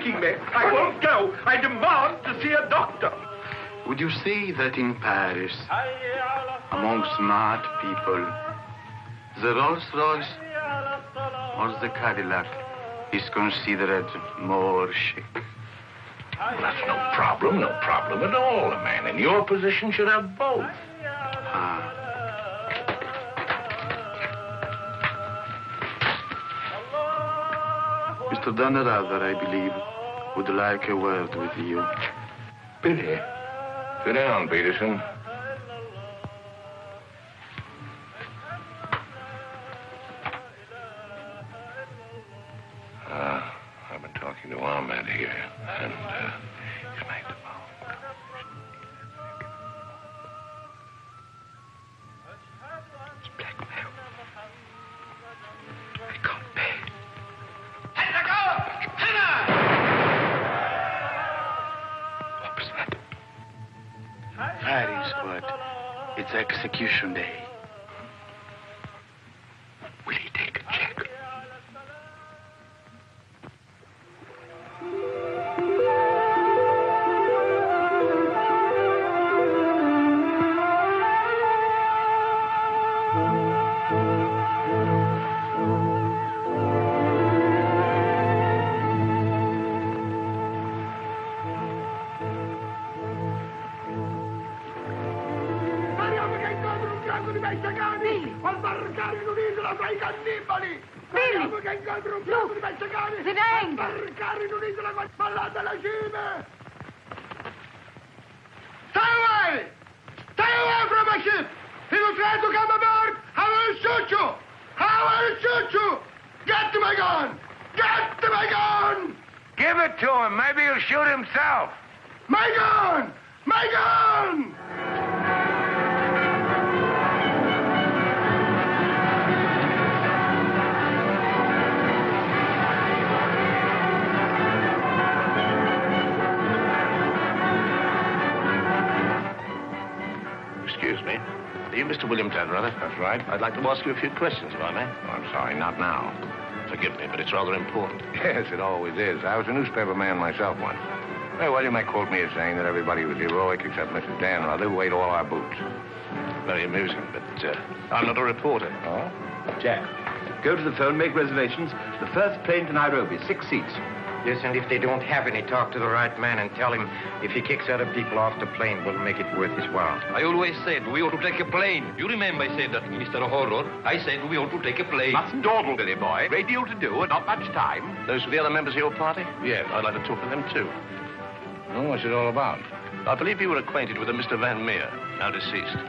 Speaker 8: shaking me. I won't go. I demand to see a doctor.
Speaker 17: Would you say that in Paris, among smart people, the Rolls-Royce or the Cadillac is considered more chic?
Speaker 2: Well, that's no problem, no problem at all. A man in your position should have both.
Speaker 17: Ah. Mister Dunrather, I believe, would like a word with you.
Speaker 2: Billy, sit down, Peterson. Uh, I've been talking to Ahmed here, and uh, he's made the move. It's blackmail. I can't pay. What was that?
Speaker 17: Firing squad. It's execution day.
Speaker 2: Will he take a check?
Speaker 12: Stay away! Stay away from my ship! If you try to come aboard, I will shoot you! I will shoot you! Get to my gun! Get to my gun!
Speaker 2: Give it to him. Maybe he'll shoot himself.
Speaker 12: My gun! My gun!
Speaker 2: Excuse me. Are you Mister William Dunrather? That's right. I'd like to ask you a few questions, if I may. Oh, I'm sorry, not now. Forgive me, but it's rather important. Yes, it always is. I was a newspaper man myself once. Very well, you may quote me as saying that everybody was heroic except Missus Danrather, who ate all our boots. Very amusing, but uh, I'm not a reporter. Oh?
Speaker 16: Jack, go to the phone, make reservations. The first plane to Nairobi, six seats.
Speaker 7: Yes, and if they don't have any, talk to the right man and tell him if he kicks other people off the plane, we'll make it worth his while.
Speaker 11: I always said we ought to take a plane. You remember I said that, Mister Horror. I said we ought to take a plane.
Speaker 8: Mustn't dawdle, Billy boy. Great deal to do and not much time.
Speaker 2: Those are the other members of your party? Yes, I'd like to talk to them, too. Oh, what's it all about? I believe you were acquainted with a Mister Van Meer, now deceased.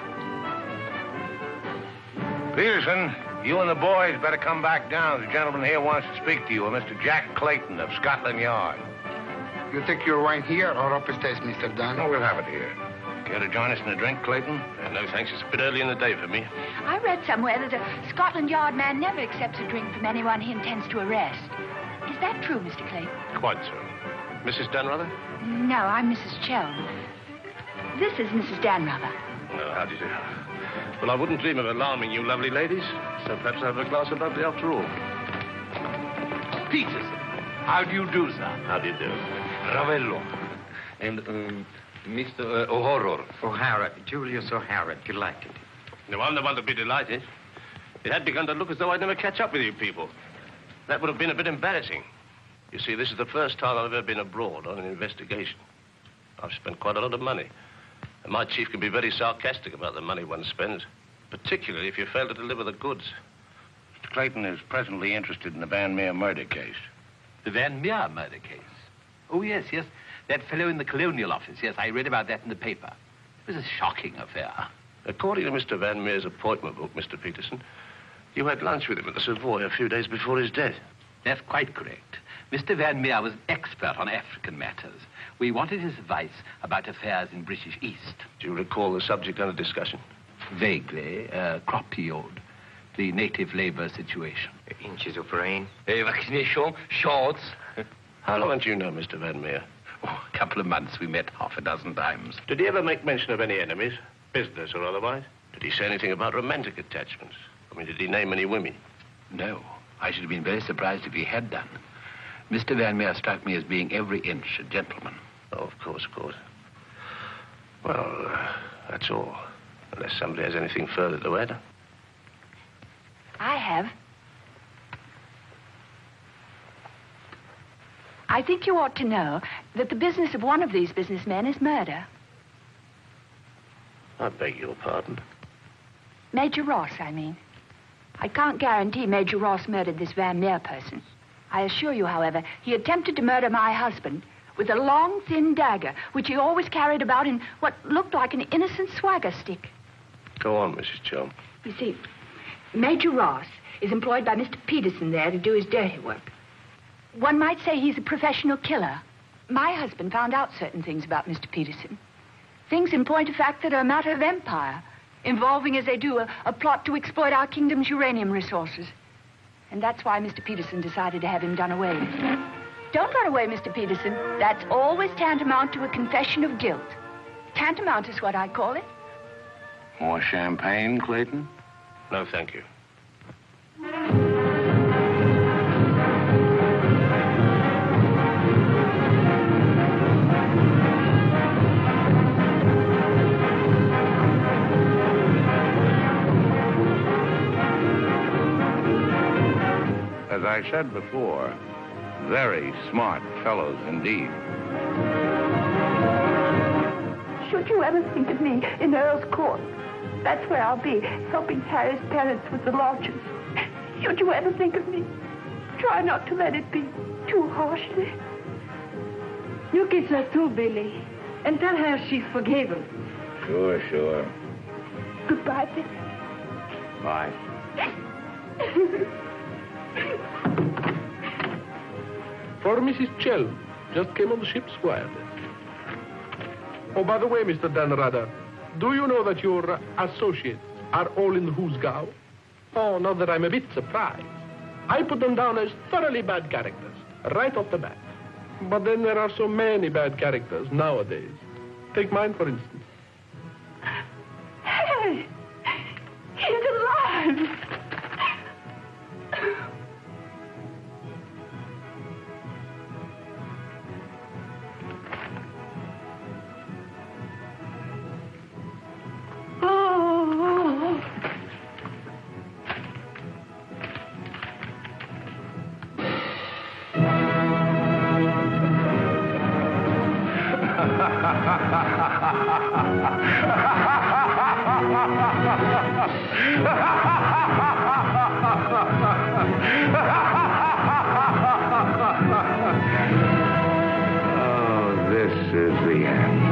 Speaker 2: Peterson, you and the boys better come back down. The gentleman here wants to speak to you, a Mister Jack Clayton of Scotland Yard.
Speaker 12: You take your wine here or upstairs, Mister Dunn?
Speaker 2: No, we'll have it here. Care to join us in a drink, Clayton? Uh, no, thanks. It's a bit early in the day for me.
Speaker 3: I read somewhere that a Scotland Yard man never accepts a drink from anyone he intends to arrest. Is that true, Mister Clayton?
Speaker 2: Quite so. Missus Dunrather?
Speaker 3: No, I'm Missus Chelm. This is Missus Danrather.
Speaker 2: No, how do you do? Well, I wouldn't dream of alarming you lovely ladies, so perhaps I'll have a glass of bubbly after all.
Speaker 1: Peterson, how do you do, sir?
Speaker 11: How do you do? Ravello. And um, Mister Uh, O'Horror.
Speaker 7: O'Hara, Julius O'Hara, delighted.
Speaker 2: No, I'm the one to be delighted. It had begun to look as though I'd never catch up with you people. That would have been a bit embarrassing. You see, this is the first time I've ever been abroad on an investigation. I've spent quite a lot of money. And my chief can be very sarcastic about the money one spends, particularly if you fail to deliver the goods. Mister Clayton is presently interested in the Van Meer murder case.
Speaker 1: The Van Meer murder case? Oh, yes, yes. That fellow in the Colonial Office. Yes, I read about that in the paper. It was a shocking affair.
Speaker 2: According to Mister Van Meer's appointment book, Mister Peterson, you had lunch with him at the Savoy a few days before his death.
Speaker 1: That's quite correct. Mister Van Meer was an expert on African matters. We wanted his advice about affairs in British East.
Speaker 2: Do you recall the subject under discussion?
Speaker 1: Vaguely. Uh, crop yield. The native labor situation.
Speaker 7: Inches of rain.
Speaker 11: Uh, vaccination, shorts.
Speaker 2: How long did you know Mister Van Meer?
Speaker 1: Oh, a couple of months. We met half a dozen times.
Speaker 2: Did he ever make mention of any enemies, business or otherwise? Did he say anything about romantic attachments? I mean, did he name any women?
Speaker 1: No. I should have been very surprised if he had done. Mister Van Meer struck me as being every inch a gentleman.
Speaker 18: Oh, of course, of course. Well, uh, that's all. Unless somebody has anything further to add.
Speaker 3: I have. I think you ought to know that the business of one of these businessmen is murder.
Speaker 18: I beg your pardon.
Speaker 3: Major Ross, I mean. I can't guarantee Major Ross murdered this Van Meer person. I assure you, however, he attempted to murder my husband with a long, thin dagger, which he always carried about in what looked like an innocent swagger stick.
Speaker 18: Go on, Missus Chelm.
Speaker 3: You see, Major Ross is employed by Mister Peterson there to do his dirty work. One might say he's a professional killer. My husband found out certain things about Mister Peterson. Things, in point of fact, that are a matter of empire, involving, as they do, a, a plot to exploit our kingdom's uranium resources. And that's why Mister Peterson decided to have him done away with. Don't run away, Mister Peterson. That's always tantamount to a confession of guilt. Tantamount is what I call it.
Speaker 2: More champagne, Clayton?
Speaker 18: No, thank you.
Speaker 2: As I said before, very smart fellows indeed.
Speaker 10: Should you ever think of me in Earl's Court, that's where I'll be, helping Harry's parents with the lodgers. Should you ever think of me, try not to let it be too harshly.
Speaker 4: You kiss her too, Billy, and tell her she's forgiven.
Speaker 2: Sure, sure.
Speaker 10: Goodbye, Billy.
Speaker 2: Bye.
Speaker 14: For Missus Chelm, just came on the ship's wireless. Oh, by the way, Mister Danrada, do you know that your associates are all in the Hoosgow? Oh, not that I'm a bit surprised. I put them down as thoroughly bad characters, right off the bat. But then there are so many bad characters nowadays. Take mine, for instance.
Speaker 10: Harry! He's alive! Oh.
Speaker 2: Oh, this is the end.